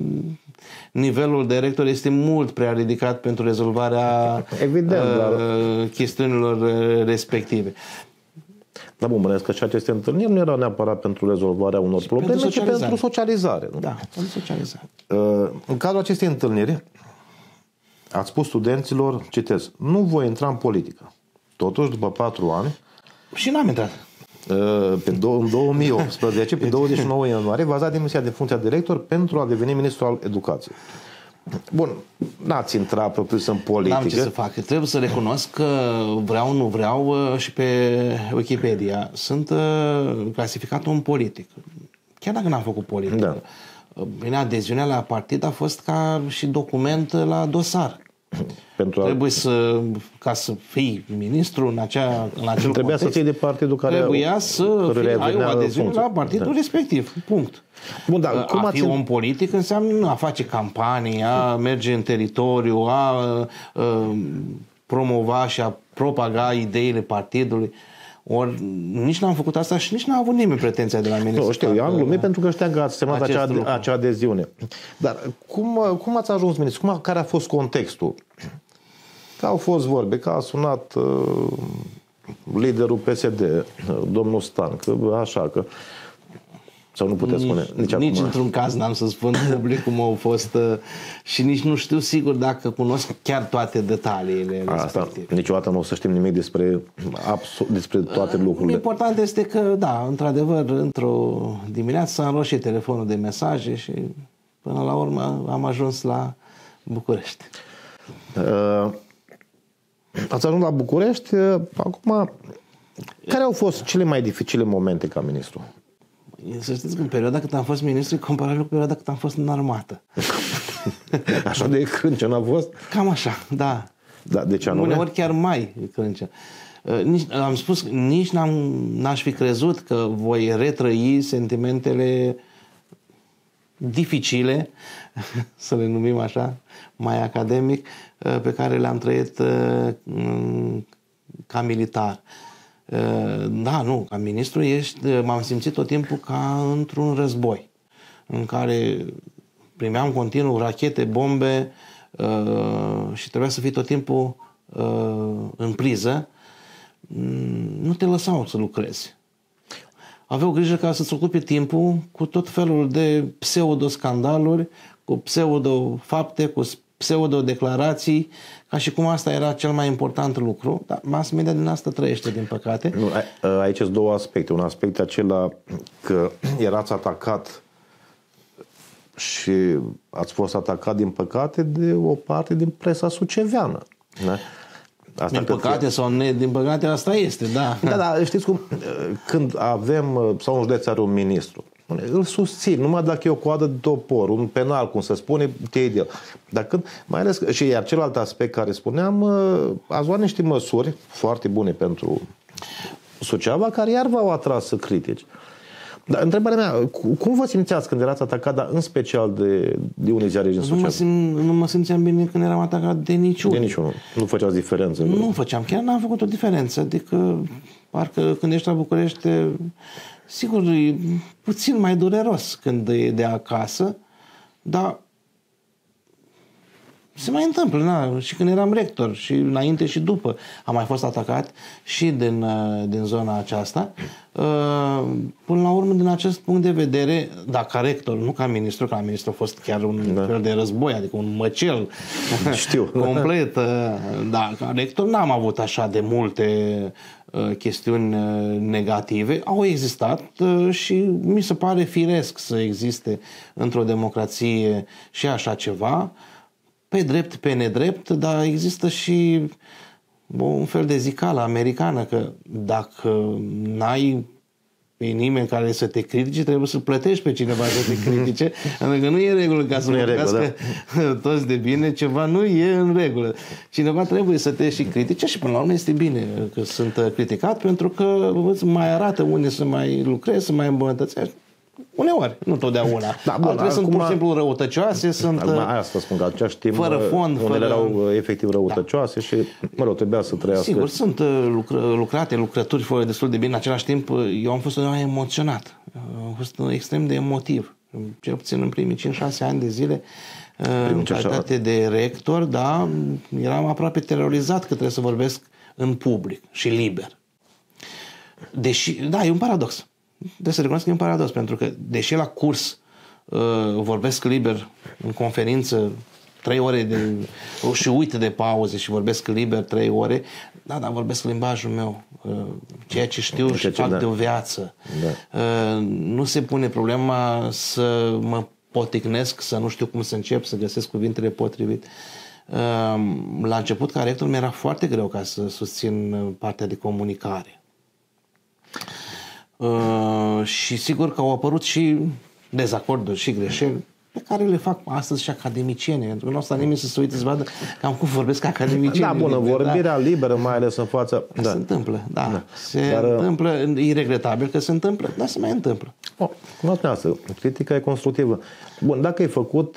nivelul de rector este mult prea ridicat pentru rezolvarea chestiunilor respective. Da, bun, bănesc că și aceste întâlniri nu erau neapărat pentru rezolvarea unor probleme, ci pentru socializare. Nu? Da, pentru socializare. În cadrul acestei întâlniri ați spus studenților, citez, nu voi intra în politică. Totuși, după 4 ani... Și n-am intrat. În 2018, pe 29 ianuarie, v-ați dat demisia de funcția de rector pentru a deveni ministru al educației. Bun, n-ați intrat propriu în politică. N-am ce să fac. Trebuie să recunosc că vreau, nu vreau și pe Wikipedia sunt clasificat un politic. Chiar dacă n-am făcut politică. Da. Bine, adeziunea la partid a fost ca și document la dosar. Trebuie ca să fii ministru în acel Trebuia context, să ții de partidul care trebuia să ai o adeziune la partidul respectiv. Punct. Bun, dar cum a fi om politic înseamnă a face campanii, a merge în teritoriu, a promova și a propaga ideile partidului. Ori nici n-am făcut asta și nici n-a avut nimeni pretenția de la mine. Nu, știu, eu am glumit pentru că știam că ați semnat acea adeziune. Dar cum ați ajuns ministru? Care a fost contextul? Că au fost vorbe, că a sunat liderul PSD, domnul Stan, că așa, că... Sau nu puteți spune nici într-un caz n-am să spun public cum au fost și nici nu știu sigur dacă cunosc chiar toate detaliile respective. Niciodată nu o să știm nimic despre toate lucrurile. Important este că, da, într-adevăr, într-o dimineață s-a înroșit telefonul de mesaje și până la urmă am ajuns la București. Ați ajuns la București. Acum, care au fost cele mai dificile momente ca ministru? Să știți că în perioada cât am fost ministru e comparabil cu perioada cât am fost în armată. Așa de crâncen a fost? Cam așa, da. Da, de ce anume? Uneori chiar mai crâncen. Am spus, nici n-aș fi crezut că voi retrăi sentimentele dificile, să le numim așa, mai academic, pe care le-am trăit ca militar. Da, nu, ca ministru m-am simțit tot timpul ca într-un război, în care primeam continuu rachete, bombe și trebuia să fii tot timpul în priză. Nu te lăsau să lucrezi. Aveau grijă ca să-ți ocupe timpul cu tot felul de pseudo-scandaluri, cu pseudo-fapte, cu pseudo-declarații, ca și cum asta era cel mai important lucru. Dar mass media din asta trăiește, din păcate. Nu, aici sunt două aspecte. Un aspect acela că erați atacat și ați fost atacat, din păcate, de o parte din presa suceveană. Da? Asta din păcate sau din păcate, asta este, da. Da, știți cum, când avem, sau un județ are un ministru, îl susțin, numai dacă e o coadă de topor, un penal, cum se spune, te iei de el. Dar când, mai ales, și iar celălalt aspect care spuneam, ați luat niște măsuri foarte bune pentru Suceava, care iar v-au atras critici. Dar întrebarea mea, cum vă simțeați când erați atacat, dar în special de unii ziare din Suceava? Nu mă simțeam bine când eram atacat de niciunul. De niciunul. Nu făceați diferență? Nu făceam. Chiar n-am făcut o diferență. Adică, parcă când ești la București, sigur, e puțin mai dureros când e de acasă, dar se mai întâmplă, na? Și când eram rector, și înainte și după, am mai fost atacat și din zona aceasta. Până la urmă, din acest punct de vedere, da, ca rector, nu ca ministru, ca ministru a fost chiar un fel de război, adică un măcel. Știu. Complet. Da, ca rector n-am avut așa de multe chestiuni negative. Au existat și mi se pare firesc să existe într-o democrație și așa ceva, pe drept, pe nedrept, dar există și un fel de zicală americană că dacă n-ai pe nimeni care să te critique, trebuie să plătești pe cineva să te critique. Pentru că nu e în regulă ca să vorbească toți de bine, ceva nu e în regulă. Cineva trebuie să te și critique și până la urmă este bine că sunt criticat, pentru că îți mai arată unde să mai lucrezi, să mai îmbunătățești. Uneori, nu totdeauna. Da, bun, altele sunt pur și simplu răutăcioase, sunt asta spun, că acea timp fără fond, unele erau efectiv răutăcioase, și, mă rog, trebuia să trăiască. Sigur, sunt lucrături fără destul de bine. În același timp, eu am fost undeva emoționat. Am fost extrem de emotiv. Cel puțin în primii 5-6 ani de zile, în calitate de rector, da, eram aproape terorizat că trebuie să vorbesc în public și liber. Deși, da, e un paradox. Trebuie să recunosc că e un paradox, pentru că, deși la curs vorbesc liber în conferință 3 ore și uit de pauze și vorbesc liber 3 ore, da, dar vorbesc limbajul meu, ceea ce știu și fac de o viață. Da. Nu se pune problema să mă poticnesc, să nu știu cum să încep, să găsesc cuvintele potrivite. La început, ca rector, mi-era foarte greu ca să susțin partea de comunicare. Și sigur că au apărut și dezacorduri și greșeli pe care le fac astăzi și academicieni. Pentru că nu o să nimeni să se uite să vadă cam cum vorbesc academicieni. Da, bună, vorbirea liberă, mai ales în fața... Se întâmplă, da. Întâmplă, e regretabil că se întâmplă, dar se mai întâmplă. Cum asta, critica e constructivă. Bun, dacă e făcut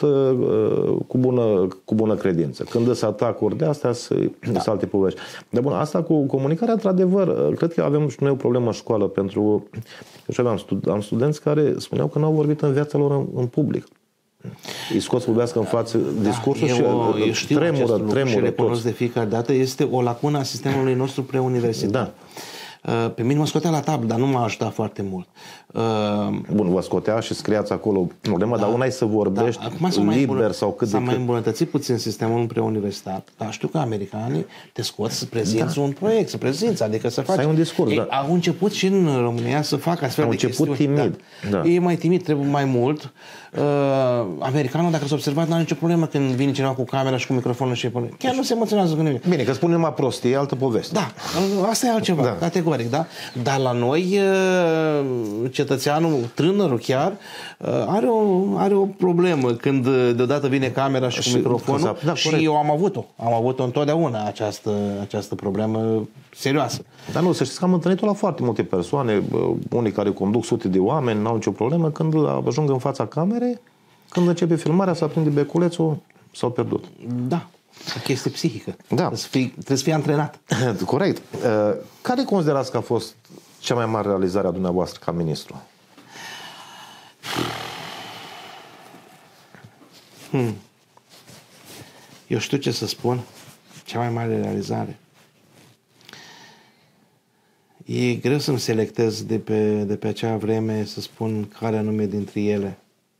cu bună credință. Când îți atacuri de astea, sunt alte povești. Dar bun, asta cu comunicarea, într-adevăr, cred că avem și noi o problemă în școală, pentru că am studenți care spuneau că n-au vorbit în viața lor în public. Îi scot să vorbească în față discursul și tremură și recunosc de fiecare dată. Este o lacună a sistemului nostru preuniversitar. Da. Pe mine mă scotea la tablă, dar nu m-a ajutat foarte mult. Bun, vă scotea și scriați acolo problema, dar una e să vorbești liber sau cât de cât. S-a mai îmbunătățit puțin sistemul preuniversitar, dar știu că americanii te scot să prezinți un proiect, să prezinți, adică să faci... Să ai un discurs, da. Au început și în România să facă astfel de chestiuni. Au început timid. Da. E mai timid, trebuie mai mult. Americanul, dacă s-a observat, n-are nicio problemă când vine cineva cu camera și cu microfonul și chiar nu se emoționează cu nimic. Bine, că spune numai prostie, e altă poveste. Da, asta e altceva, categoric, da? Dar la noi, cetățeanul, tânărul chiar, are o problemă când deodată vine camera și cu microfonul și eu am avut-o întotdeauna această problemă serioasă. Dar nu, să știți că am întâlnit-o la foarte multe persoane, unii care conduc sute de oameni, n-au nicio problemă, când ajung în fața camerei, Când începe filmarea, să aprinde beculețul, s-au pierdut. Da, o chestie psihică. Da. Trebuie să fii antrenat. Corect. Care considerați că a fost cea mai mare realizare a dumneavoastră ca ministru? Eu știu ce să spun. Cea mai mare realizare. E greu să-mi selectez de pe acea vreme să spun care anume dintre ele.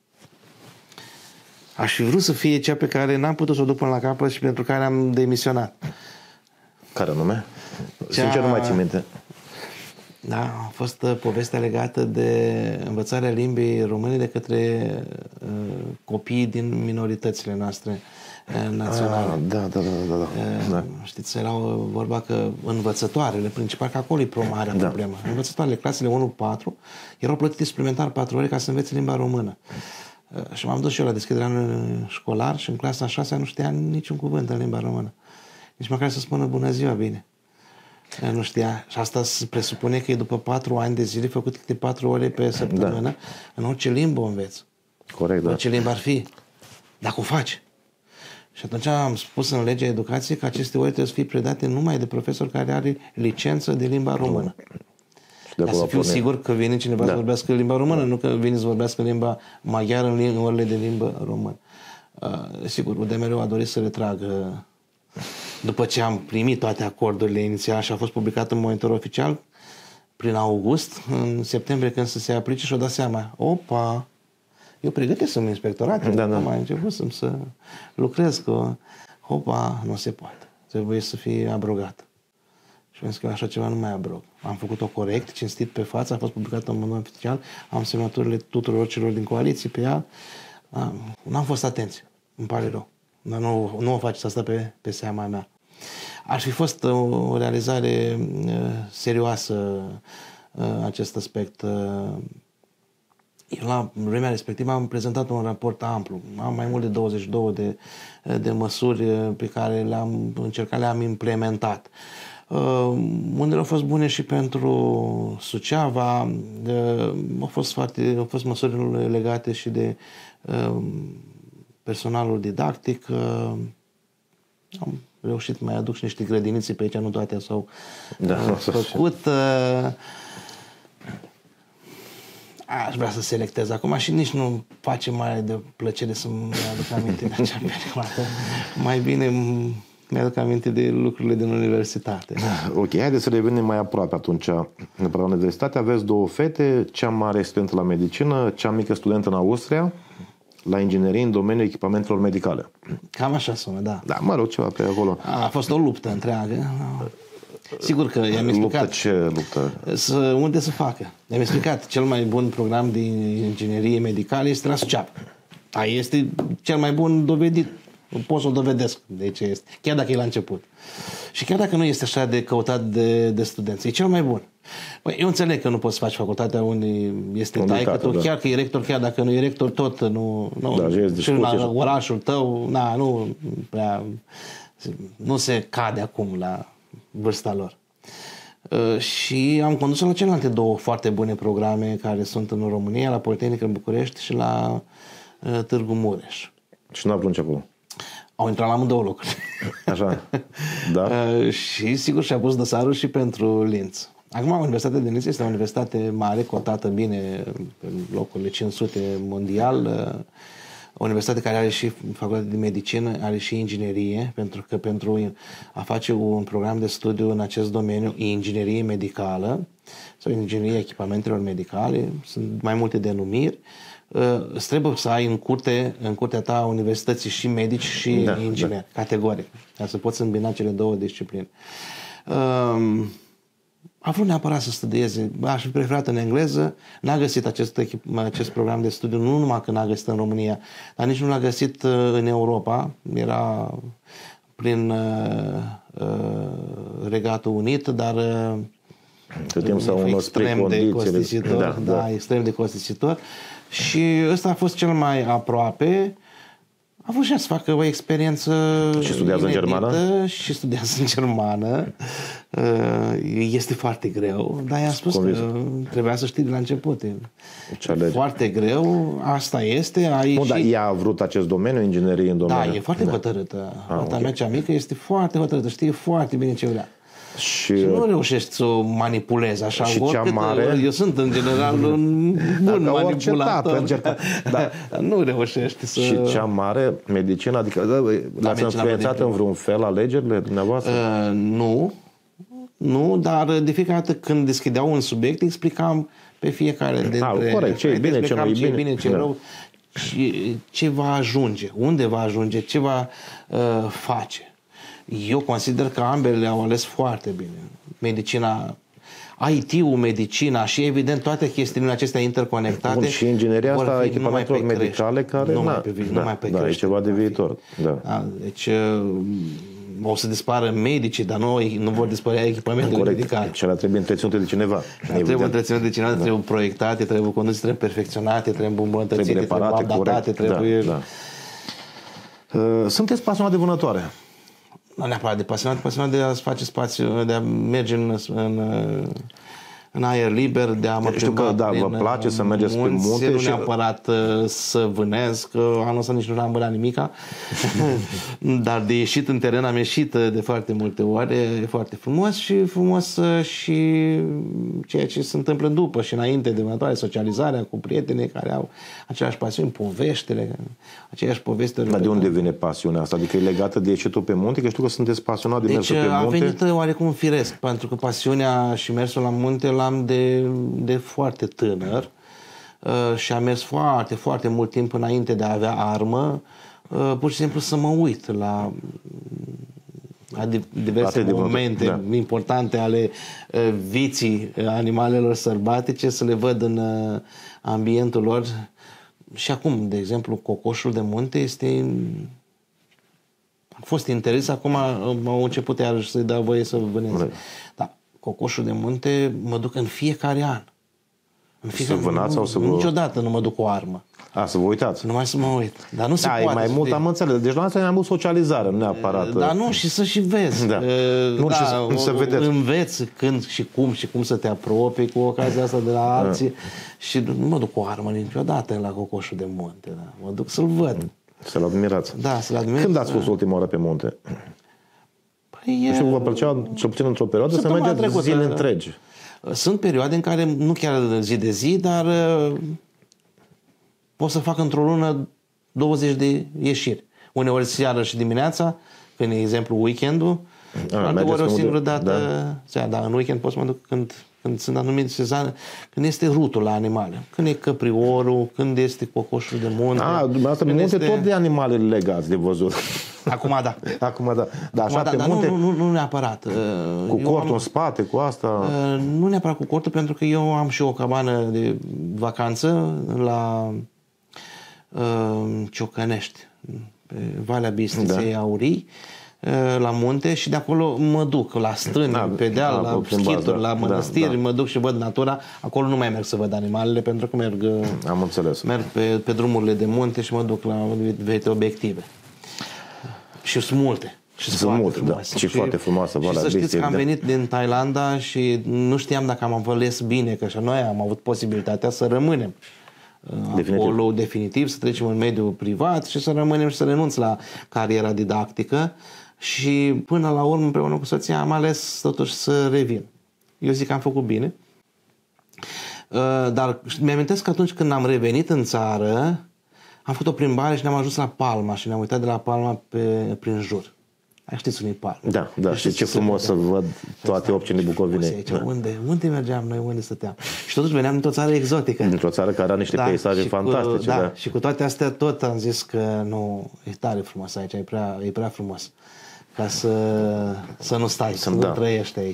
Aș fi vrut să fie cea pe care n-am putut să o duc până la capăt și pentru care am demisionat. Care anume? Sincer, nu mai țin minte. Da, a fost povestea legată de învățarea limbii române de către copiii din minoritățile noastre naționale. Da. Știți, era vorba că învățătoarele, principal că acolo e marea problemă. Învățătoarele, clasele 1-4, erau plătite suplimentar 4 ore ca să învețe limba română. Și m-am dus și eu la deschiderea anului școlar și în clasa 6 nu știa niciun cuvânt în limba română. Nici măcar să spună bună ziua bine. Nu știa. Și asta se presupune că e după 4 ani de zile făcut câte 4 ore pe săptămână, în orice limbă o înveți. Corect, da. Orice limbă ar fi. Dacă o faci. Și atunci am spus în legea educației că aceste ore trebuie să fie predate numai de profesor care are licență de limba română. Ca să fiu sigur că vine cineva să vorbească limba română, nu că vine să vorbească limba maghiară în orele de limbă română. Sigur, UDMR a dorit să retragă după ce am primit toate acordurile inițiale și a fost publicat în monitor oficial prin august, în septembrie când să se aplice și-o dat seama, opa, eu pregătesc-mi inspectorat, am mai început să lucrez că, opa, nu se poate, trebuie să fie abrogat. Și am zis că așa ceva nu mai abrog. Am făcut-o corect, cinstit pe față, a fost publicată în monitor oficial, am semnăturile tuturor celor din coaliție pe ea, n-am fost atenți, îmi pare rău. Dar nu o faceți asta pe seama mea. Ar fi fost o realizare serioasă acest aspect. Eu la vremea respectivă am prezentat un raport amplu. Am mai mult de 22 de măsuri pe care le-am implementat. Unele au fost bune și pentru Suceava. Au fost măsuri legate și de personalul didactic. Am reușit mai aduc și niște grădinițe pe aici, nu toate s-au făcut. Aș vrea să selectez acum și nici nu face mare de plăcere să-mi aduc aminte de acea perioadă. Mai bine mi-aduc aminte de lucrurile din universitate. Ok, haideți să revenim mai aproape atunci. La universitate aveți 2 fete, cea mare studentă la medicină, cea mică studentă în Austria, la inginerie în domeniul echipamentelor medicale. Cam așa sună, da. Da, mă rog, ceva pe acolo. A fost o luptă întreagă. Sigur că i-am explicat. Luptă ce luptă? Unde să facă. I-am explicat, cel mai bun program de inginerie medicală este la Suceava. Este cel mai bun dovedit. Pot să-l dovedesc de ce este. Chiar dacă e la început. Și chiar dacă nu este așa de căutat de studenți, e cel mai bun. Păi, eu înțeleg că nu poți să faci facultatea unde este taică-tu, chiar că e rector, chiar dacă nu e rector, tot nu și la orașul tău, nu se cade acum la vârsta lor. Și am condus la celelalte 2 foarte bune programe care sunt în România, la Politehnică în București și la Târgu Mureș. Și nu a vrut început. Au intrat la amândouă locuri. Așa, da. Și sigur și-a pus dosarul și pentru Linz. Acum, Universitatea din Linz este o universitate mare, cotată bine pe locurile 500 mondial. O universitate care are și facultate de medicină, are și inginerie, pentru că pentru a face un program de studiu în acest domeniu, inginerie medicală sau inginerie echipamentelor medicale, sunt mai multe denumiri, îți trebuie să ai în curtea ta universității și medici și ingineri, categoric, ca să poți îmbina cele 2 discipline. A vrut neapărat să studieze, aș fi preferat în engleză, n-a găsit acest program de studiu, nu numai că n-a găsit în România, dar nici nu l-a găsit în Europa, era prin Regatul Unit, dar extrem de costisitor, extrem de costisitor. Și ăsta a fost cel mai aproape. a vrut și să facă o experiență Și studiază în germană? Și studiază în germană. Este foarte greu, dar i-am spus că trebuia să știi de la început. Foarte greu, asta este. Nu, dar ea a vrut acest domeniu, inginerie în domeniu? Da, e foarte hotărâtă. Fata mea cea mică este foarte hotărâtă, știe foarte bine ce vrea. Și nu reușești să o manipulezi așa. Și cea mare? Eu sunt în general un bun manipulator. Dar nu reușești să... Și cea mare, medicina, adică l-ați influențat în vreun fel alegerile dumneavoastră? Nu, dar de fiecare dată când deschideau un subiect, explicam pe fiecare dintre... Corect, ce e bine, ce nu e bine. Ce rău, și ce va ajunge, unde va ajunge, ce va face. Eu consider că ambele au ales foarte bine. Medicina, IT-ul, medicina și evident toate chestiunile acestea interconectate. Bun, și ingineria asta, echipamentelor medicale care nu mai pe creștere. E ceva de viitor. Deci o să dispară medicii, dar nu vor dispărea echipamentele medicale. Și alea trebuie întreținute de cineva. Trebuie întreținute de cineva, trebuie proiectate, trebuie conduse, trebuie perfecționate, trebuie îmbunătățite, trebuie updatate, trebuie... Sunteți pasionat de vânătoare? Nu neapărat de pasionat de a face spațiu, de a merge în aer liber, de a mă plimba vă place să mergeți pe munte. Nu neapărat să vânez, că anul ăsta nici nu am vânat nimica. Dar de ieșit în teren am ieșit de foarte multe ori. E foarte frumos și ceea ce se întâmplă după și înainte de vânătoare, socializarea cu prietenii care au aceleași pasiuni, poveștile, aceeași poveste. Dar de unde vine pasiunea asta? Adică e legată de ieșitul pe munte? Că știu că sunteți pasionat de mersul pe munte. Deci a venit oarecum firesc, pentru că pasiunea și mersul la munte l-am de foarte tânăr și am mers foarte, foarte mult timp înainte de a avea armă, pur și simplu să mă uit la diverse momente importante ale vieții animalelor sălbatice, să le văd în ambientul lor. Și acum, de exemplu, cocoșul de munte a fost interes, acum au început iarăși să-i dau voie să vâneze. Da. Cocoșul de munte mă duc în fiecare an. Să vânați sau să vă... Niciodată nu mă duc cu o armă. Să vă uitați. Numai să mă uit. Dar nu se poate. E mai mult, am înțeles. Deci la asta e mai mult socializare, nu neapărat. Dar nu, și să și vezi. Să vedeți. Înveți când și cum să te apropii cu ocazia asta de la alții. Și nu mă duc cu o armă niciodată la cocoșul de munte. Da. Mă duc să-l văd. Să-l admirați. Da, să-l admirați. Când ați fost ultima oară pe munte? Nu știu, vă plăcea, cel puțin într-o perioadă, să mergeți zile întregi. Sunt perioade în care, nu chiar zi de zi, dar pot să fac într-o lună 20 de ieșiri. Uneori seara și dimineața, când e exemplu weekendul, alteori o singură dată. Da, în weekend pot să mă duc când sunt anumite sezoane, când este rutul la animale. Când e căpriorul, când este cocoșul de munte. Dumneavoastră pe munte tot de animale legați de văzut. Acum da. Acum da. Dar așa pe munte... Nu neapărat. Cu cortul în spate, cu asta... Nu neapărat cu cortul, pentru că eu am și o cabană de vacanță la Ciocănești, pe Valea Bistriței Aurii, la munte, și de acolo mă duc la stâni, pe deal, la schituri, la mănăstiri, mă duc și văd natura. Acolo nu mai merg să văd animalele, pentru că am înțeles. Merg pe drumurile de munte și mă duc la diferite obiective. Și sunt multe. Sunt multe, și foarte frumoasă Valea Bistriței. Și să știți că am evident. venit din Thailanda și nu știam dacă am învăles bine, că și noi am avut posibilitatea să rămânem acolo definitiv, să trecem în mediul privat și să rămânem și să renunț la cariera didactică. Și până la urmă, împreună cu soția, am ales totuși să revin. Eu zic că am făcut bine. Dar mi-amintesc că atunci când am revenit în țară, am făcut o plimbare și ne-am ajuns la Palma și ne-am uitat de la Palma prin jur. Știți unde e Palma? Da, și ce frumos să văd toate opțiunile Bucovinei. Unde mergeam noi, unde stăteam? Și totuși veneam dintr-o țară exotică. Dintr-o țară care are niște peisaje fantastice. Și cu toate astea tot am zis că nu, e tare frumos aici, e prea frumos ca să nu stai, să nu trăiești aici.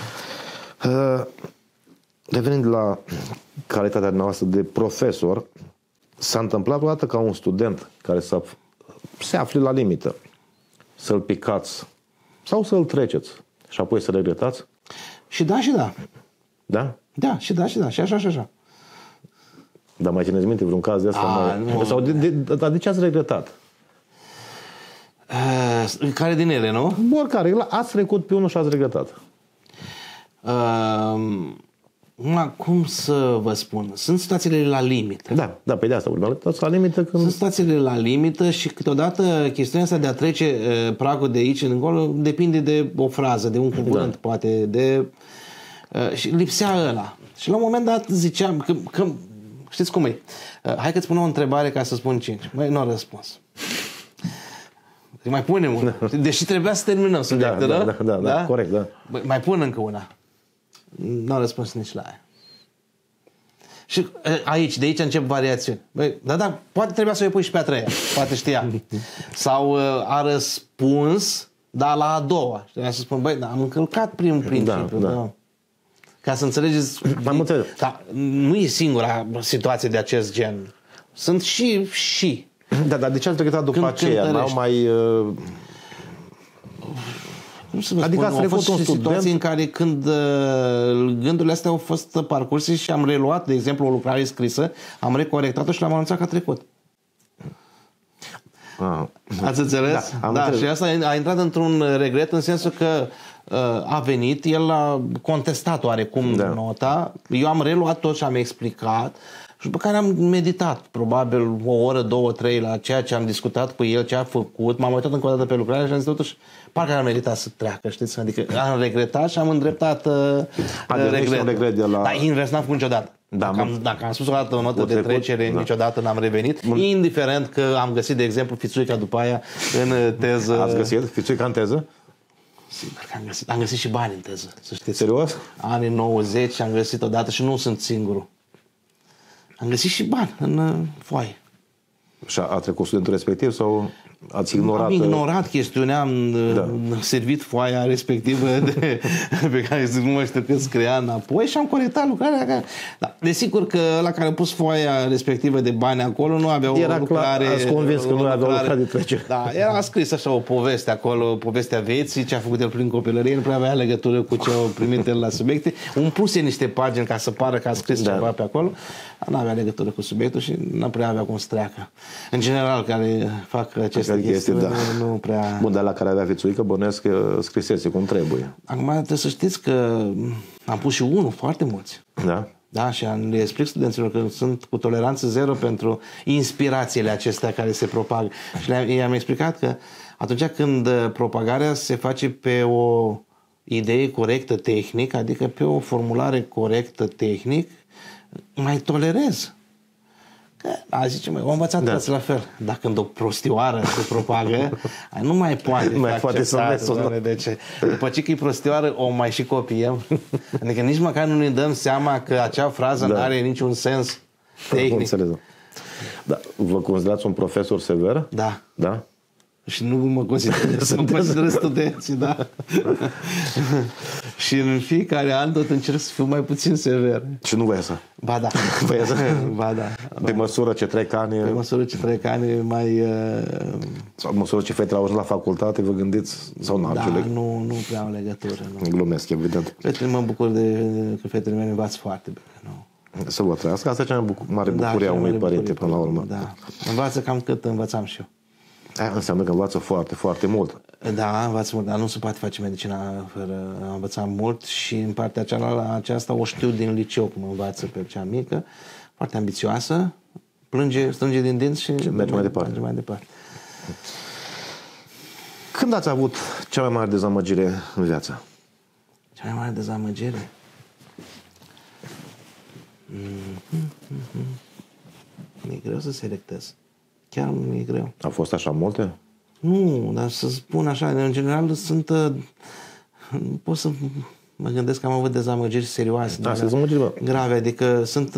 Revenind la calitatea noastră de profesor, s-a întâmplat vreodată ca un student care se afle la limită să-l picați sau să-l treceți și apoi să regretați? Și da, și da. Da? Da, și da, și da. Și așa, și așa. Dar mai țineți minte vreun caz de asta? Sau de ce ați regretat? Care din ele, nu? Oricare. Ați trecut pe unul și ați regretat. Cum să vă spun? Sunt situațiile la limită. Da, pe de asta vorbim. La limită când... Sunt situațiile la limită și câteodată chestiunea asta de a trece pragul de aici încolo depinde de o frază, de un cuvânt, poate, de... și lipsea ăla. Și la un moment dat ziceam că știți cum e? Hai că-ți pun o întrebare ca să spun 5. Băi, nu a răspuns. Mai punem una. Deși trebuia să terminăm subiectul, da, corect, da. Băi, mai pun încă una. Nu a răspuns nici la aia. Și de aici încep variațiuni. Băi, da, poate trebuia să o pui și pe a treia. Poate știa. Sau a răspuns, dar la a doua. Și trebuia să spun, băi, am încălcat primul principiu. Da. Ca să înțelegeți, nu e singura situație de acest gen. Sunt și. Da, dar de ce ați regretat după aceea? N-au mai... Cum să vă spun, au fost și situații în care când gândurile astea au fost parcurse și am reluat, de exemplu, o lucrare scrisă, am recorectat-o și l-am anunțat că a trecut. Ați înțeles? Da, și asta a intrat într-un regret în sensul că a venit, el a contestat oarecum nota, eu am reluat tot și am explicat și după care am meditat probabil o oră, 2, 3 la ceea ce am discutat cu el, ce a făcut, m-am uitat încă o dată pe lucrare și am zis totuși parcă am meritat să treacă, știți? Adică am regretat și am îndreptat regret. Dar invers n-am făcut niciodată. Dacă am spus o dată o notă de trecere, niciodată n-am revenit, indiferent că am găsit, de exemplu, fițuica după aia în teză. Ați găsit fițuica în teză? Sigur că am găsit. Am găsit și bani în teză, să știți. Serios? Anii 90 am găsit odată și nu sunt singurul. Am găsit și bani în foaie. Și a trecut studentul respectiv sau ați ignorat? Am ignorat chestiunea, am servit foaia respectivă pe care nu mai știu cât scria înapoi și am corectat lucrarea. Da. Desigur că la care a pus foaia respectivă de bani acolo nu avea o lucrare... Ați convins că nu avea o lucrare de trecere. Da, era scris așa o poveste acolo, povestea vieții, ce a făcut el prin copilărie, nu prea avea legătură cu ce au primit el la subiecte. Umpluse niște pagini ca să pară că a scris ceva pe acolo, nu avea legătură cu subiectul și nu prea avea cum să treacă. În general, care fac aceste chestiuni, nu prea... Bun, dar la care avea fițuică, bănuiesc că scrisese cum trebuie. Acum trebuie să știți că am pus și unul, foarte mulți. Da? Da, și le explic studenților că sunt cu toleranță zero pentru inspirațiile acestea care se propagă. Și i-am explicat că atunci când propagarea se face pe o idee corectă tehnic, adică pe o formulare corectă tehnic, mai tolerez. Că, zice, o învățat toți la fel. Dar când o prostioară se propagă, nu mai poate nu mai poate să înveți. De ce? După ce că e prostioară, o mai și copiem. Adică nici măcar nu ne dăm seama că acea frază nu are niciun sens tehnic. Da. Vă considerați un profesor sever? Da. Da? Și nu mă consider studenții, da. Și în fiecare an tot încerc să fiu mai puțin sever. Și nu vă iasă? Ba da. Ba da. Pe măsură ce trec ani... Pe măsură ce trec ani mai... Sau măsură ce fetele au ajuns la facultate, vă gândiți? Sau nu? Da, nu prea au legătură. Nu. Glumesc, evident. Fetele, mă bucur că fetele mele învață foarte bine. Nu. Să vă trăiască. Asta e cea mai mare bucurie a unui părinte, până la urmă. Da. Învață cam cât învățam și eu. Aia înseamnă că învață foarte, foarte mult. Da, învață mult, dar nu se poate face medicina fără a învăța mult și în partea aceasta o știu din liceu cum învață pe cea mică, foarte ambițioasă, strânge din dinți și merge mai departe. Când ați avut cea mai mare dezamăgire în viață? Cea mai mare dezamăgire? Mi-e greu să selectez. Chiar mi-e greu. Au fost așa multe? Nu, dar să spun așa, în general sunt... Nu pot să mă gândesc că am avut dezamăgiri serioase. Grave, adică sunt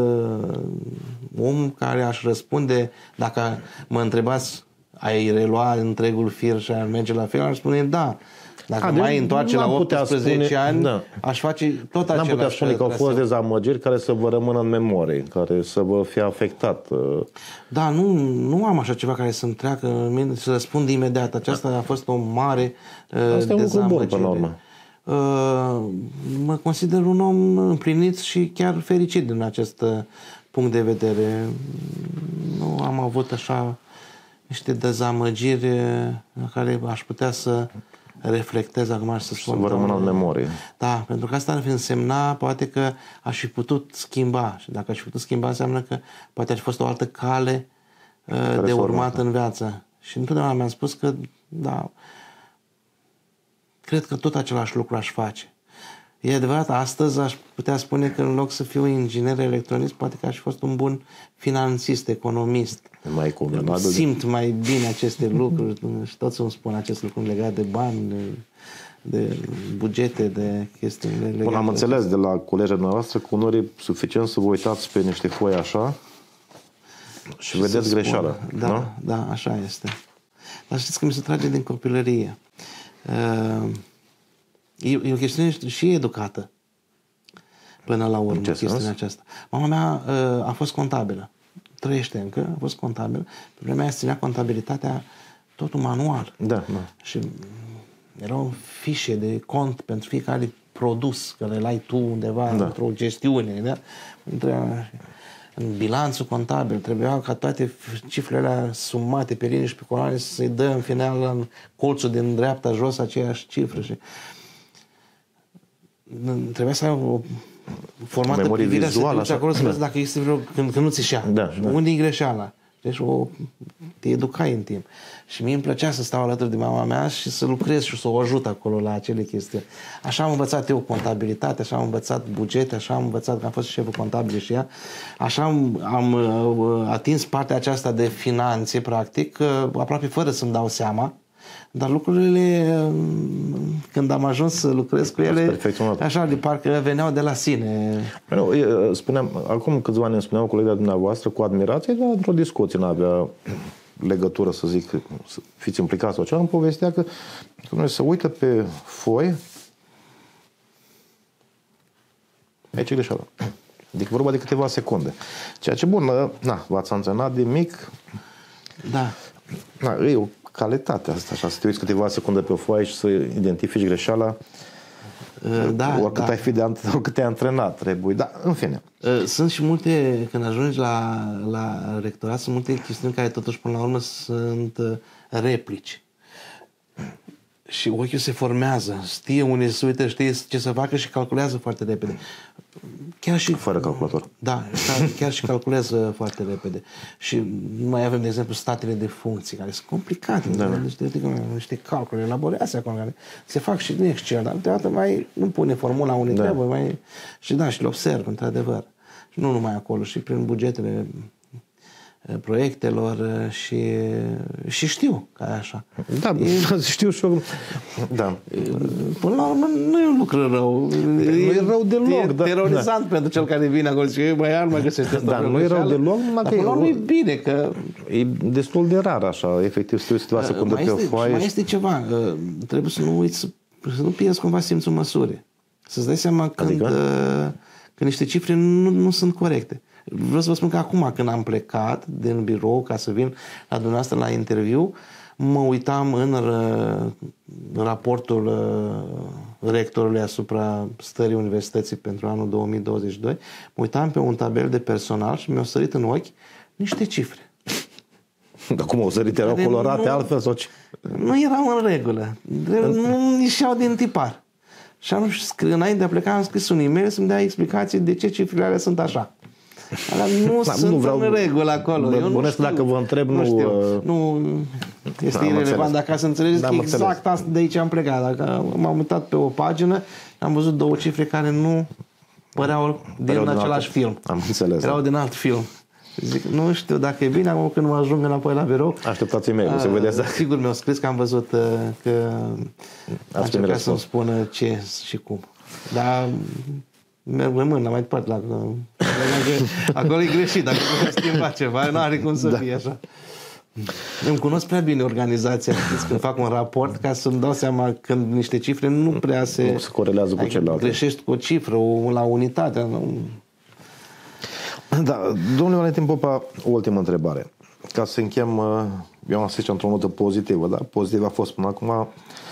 om care aș răspunde, dacă mă întrebați, ai relua întregul fir și ar merge la fel, aș spune da. Dacă mai întoarce la 18 ani, aș face tot același. N-am putea spune că au fost dezamăgiri care să vă rămână în memorie, care să vă fie afectat. Da, nu am așa ceva care să-mi treacă, să răspund imediat. Aceasta a fost o mare asta dezamăgire. Asta e un lucru bun, până la urmă. Mă consider un om împlinit și chiar fericit din acest punct de vedere. Nu am avut așa niște dezamăgiri la care aș putea să reflectez acum și să spun. Să vă rămână în memorie. Da, pentru că asta ar fi însemna poate că aș fi putut schimba. Și dacă aș fi putut schimba, înseamnă că poate ar fi fost o altă cale de urmat în viață. Și întotdeauna mi-am spus că, da, cred că tot același lucru aș face. E adevărat, astăzi aș putea spune că în loc să fiu inginer electronist, poate că aș fi fost un bun finanțist, economist. Mai convenabil. Simt mai bine aceste lucruri și toți îmi spun acest lucru legat de bani, de bugete, de chestiuni legate. Bun, am înțeles de la colegii noastre că unor e suficient să vă uitați pe niște foi așa și vedeți greșeala. Da, nu? Da, așa este. Dar știți că mi se trage din copilărie. E o chestiune și educată până la urmă, chestiunea aceasta. Mama mea a fost contabilă. Trăiește încă, a fost contabilă. Pe vremea aia ținea contabilitatea totul manual. Da. Și erau fișe de cont pentru fiecare produs, care îl ai tu undeva într-o gestiune. Da? În bilanțul contabil trebuia ca toate cifrele alea sumate pe linii și pe coloane să-i dă în final în colțul din dreapta jos aceeași cifră. Și trebuia să ai o formată privire să te duci acolo să vezi dacă este vreo... Când nu ți ieșea. Unde e greșeala? Deci te educai în timp. Și mie îmi plăcea să stau alături de mama mea și să lucrez și să o ajut acolo la acele chestiuni. Așa am învățat eu contabilitate, așa am învățat bugete, așa am învățat că am fost șeful contabil și ea. Așa am atins partea aceasta de finanțe, practic, aproape fără să-mi dau seama. Dar lucrurile, când am ajuns să lucrez cu ele, așa, de parcă veneau de la sine. Spuneam, acum câțiva ani îmi spuneau colega dumneavoastră cu admirație, dar într-o discuție n-avea legătură, să zic, să fiți implicați sau ceva, îmi povestea că se uită pe foi, aici e greșeala. Adică vorba de câteva secunde. Ceea ce, bun, v-ați antrenat de mic. Da. E o calitate asta, așa, să te uiți câteva secunde pe o foaie și să identifici greșeala. Oricât ai fi oricât te-ai antrenat, trebuie. Da, în fine. Sunt și multe, când ajungi la rectorat, sunt multe chestiuni care totuși până la urmă sunt replici. Și ochiul se formează, știe unde se uită, știe ce să facă și calculează foarte repede. Chiar și fără calculator. Da, chiar și calculează foarte repede. Și mai avem, de exemplu, statele de funcții, care sunt complicate. Niște calcule elaborează acolo, care se fac și în Excel, dar deodată mai nu pune formula unde trebuie, și le observ, într-adevăr. Și nu numai acolo, și prin bugetele proiectelor și știu că e așa. Da, știu și eu. Da. Până la urmă nu e un lucru rău. Nu e rău deloc. E terorizant pentru cel care vine acolo și iar mă găsește asta. Dar nu e rău deloc. Dar până la urmă e bine că... E destul de rar așa, efectiv, să te uiți câteva secunde pe o foaie. Mai este ceva. Trebuie să nu uiți, să nu pierzi cumva simțul măsurii. Să-ți dai seama când niște cifre nu sunt corecte. Vreau să vă spun că acum, când am plecat din birou ca să vin la dumneavoastră la interviu, mă uitam în raportul rectorului asupra stării universității pentru anul 2022, mă uitam pe un tabel de personal și mi-au sărit în ochi niște cifre. Dar cum au sărit? Erau colorate altfel sau ce? Nu erau în regulă. Nu ieșeau din tipar. Și înainte de a pleca am scris un e-mail să-mi dea explicații de ce cifrele alea sunt așa. Nu sunt în regulă acolo. Eu nu știu. Dacă vă întreb, nu este irelevant. Dacă să înțelegeți că exact asta de aici am plecat. Dacă m-am uitat pe o pagină, am văzut două cifre care nu păreau din același film. Am înțeles. Erau din alt film. Zic, nu știu dacă e bine, acum când mă ajung înapoi la birou. Așteptați e-mail-ul, să vedeți dacă... Sigur, mi-au scris că am văzut că a încercat să-mi spună ce și cum. Dar rămân la mai departe. Acolo e greșit, dacă nu schimba ceva, nu are cum să fie așa. Îmi cunosc prea bine organizația, știți, când fac un raport, ca să-mi dau seama când niște cifre nu prea se corelează cu celelalte. Greșești cu o cifră, la unitate. Da, domnule Valentin Popa, o ultimă întrebare. Ca să închem, eu am spus într-o notă pozitivă, da? Pozitiv a fost până acum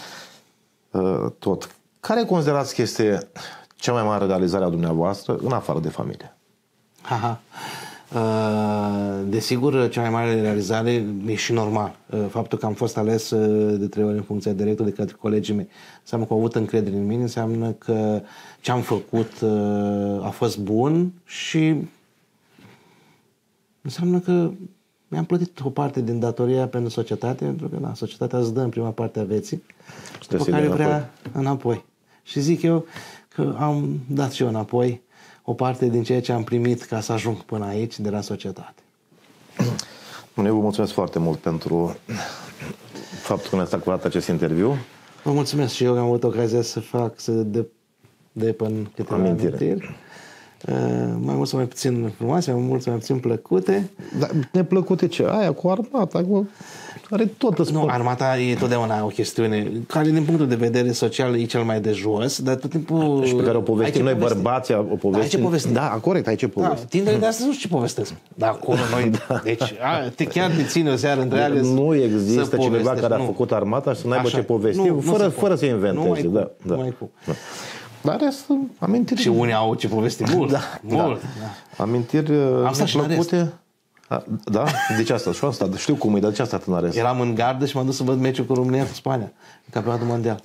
tot. Care considerați că este cea mai mare realizare a dumneavoastră în afară de familie? Desigur, cea mai mare realizare e și normal. Faptul că am fost ales de 3 ori în funcția de director de către colegii mei înseamnă că au avut încredere în mine, înseamnă că ce am făcut a fost bun și înseamnă că mi-am plătit o parte din datoria pentru societate, pentru că societatea îți dă în prima parte a vieții, după care vrea înapoi. Și zic eu că am dat și eu înapoi o parte din ceea ce am primit ca să ajung până aici de la societate. Eu vă mulțumesc foarte mult pentru faptul că ne-ați acordat acest interviu. Vă mulțumesc și eu că am avut ocazia să fac, să depăn câteva amintiri. Mai mult sau mai puțin frumoase, mai mult sau mai puțin plăcute. Dar neplăcute ce? Aia cu armata, care tot Nu, armata e totdeauna o chestiune care din punctul de vedere social e cel mai de jos, dar tot timpul... Și pe care o povestim noi bărbații, o povestim... Da, corect, aici ce povestim. Tinerii de astăzi nu știu ce povestesc. Dar acolo noi... Deci, chiar te ține o seară întreagă. Nu există cineva care a făcut armata și să n-aibă ce povesti, fără să inventeze. Nu mai cu. Dar sunt amintiri... Și unii au ce povesti mult. Mult. Amintiri neplăcute... Da? Deci asta, și asta, știu cum e, dar ce asta tânăresc? Eram în gardă și m-am dus să văd meciul cu România cu Spania, în campionatul mondial.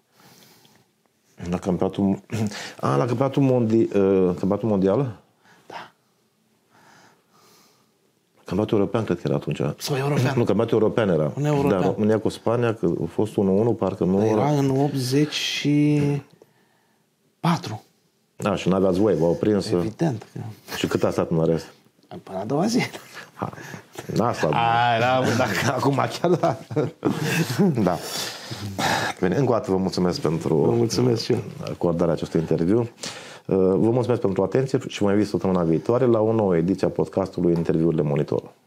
La campionatul... la campionatul mondial? Da. Campionatul european cred că era atunci. Sau european? Nu, campionatul european era. Da, România cu Spania, că a fost 1-1, parcă nu... Era în 84. Da, și n-aveați voi, v-au prins... Evident. Și cât a stat în arest? Până a doua zi. Asta. Acum chiar da. Da. Bine, încă o dată vă mulțumesc pentru acordarea acestui interviu. Vă mulțumesc pentru atenție și vă invit săptămâna viitoare la o nouă ediție a podcastului Interviurile Monitor.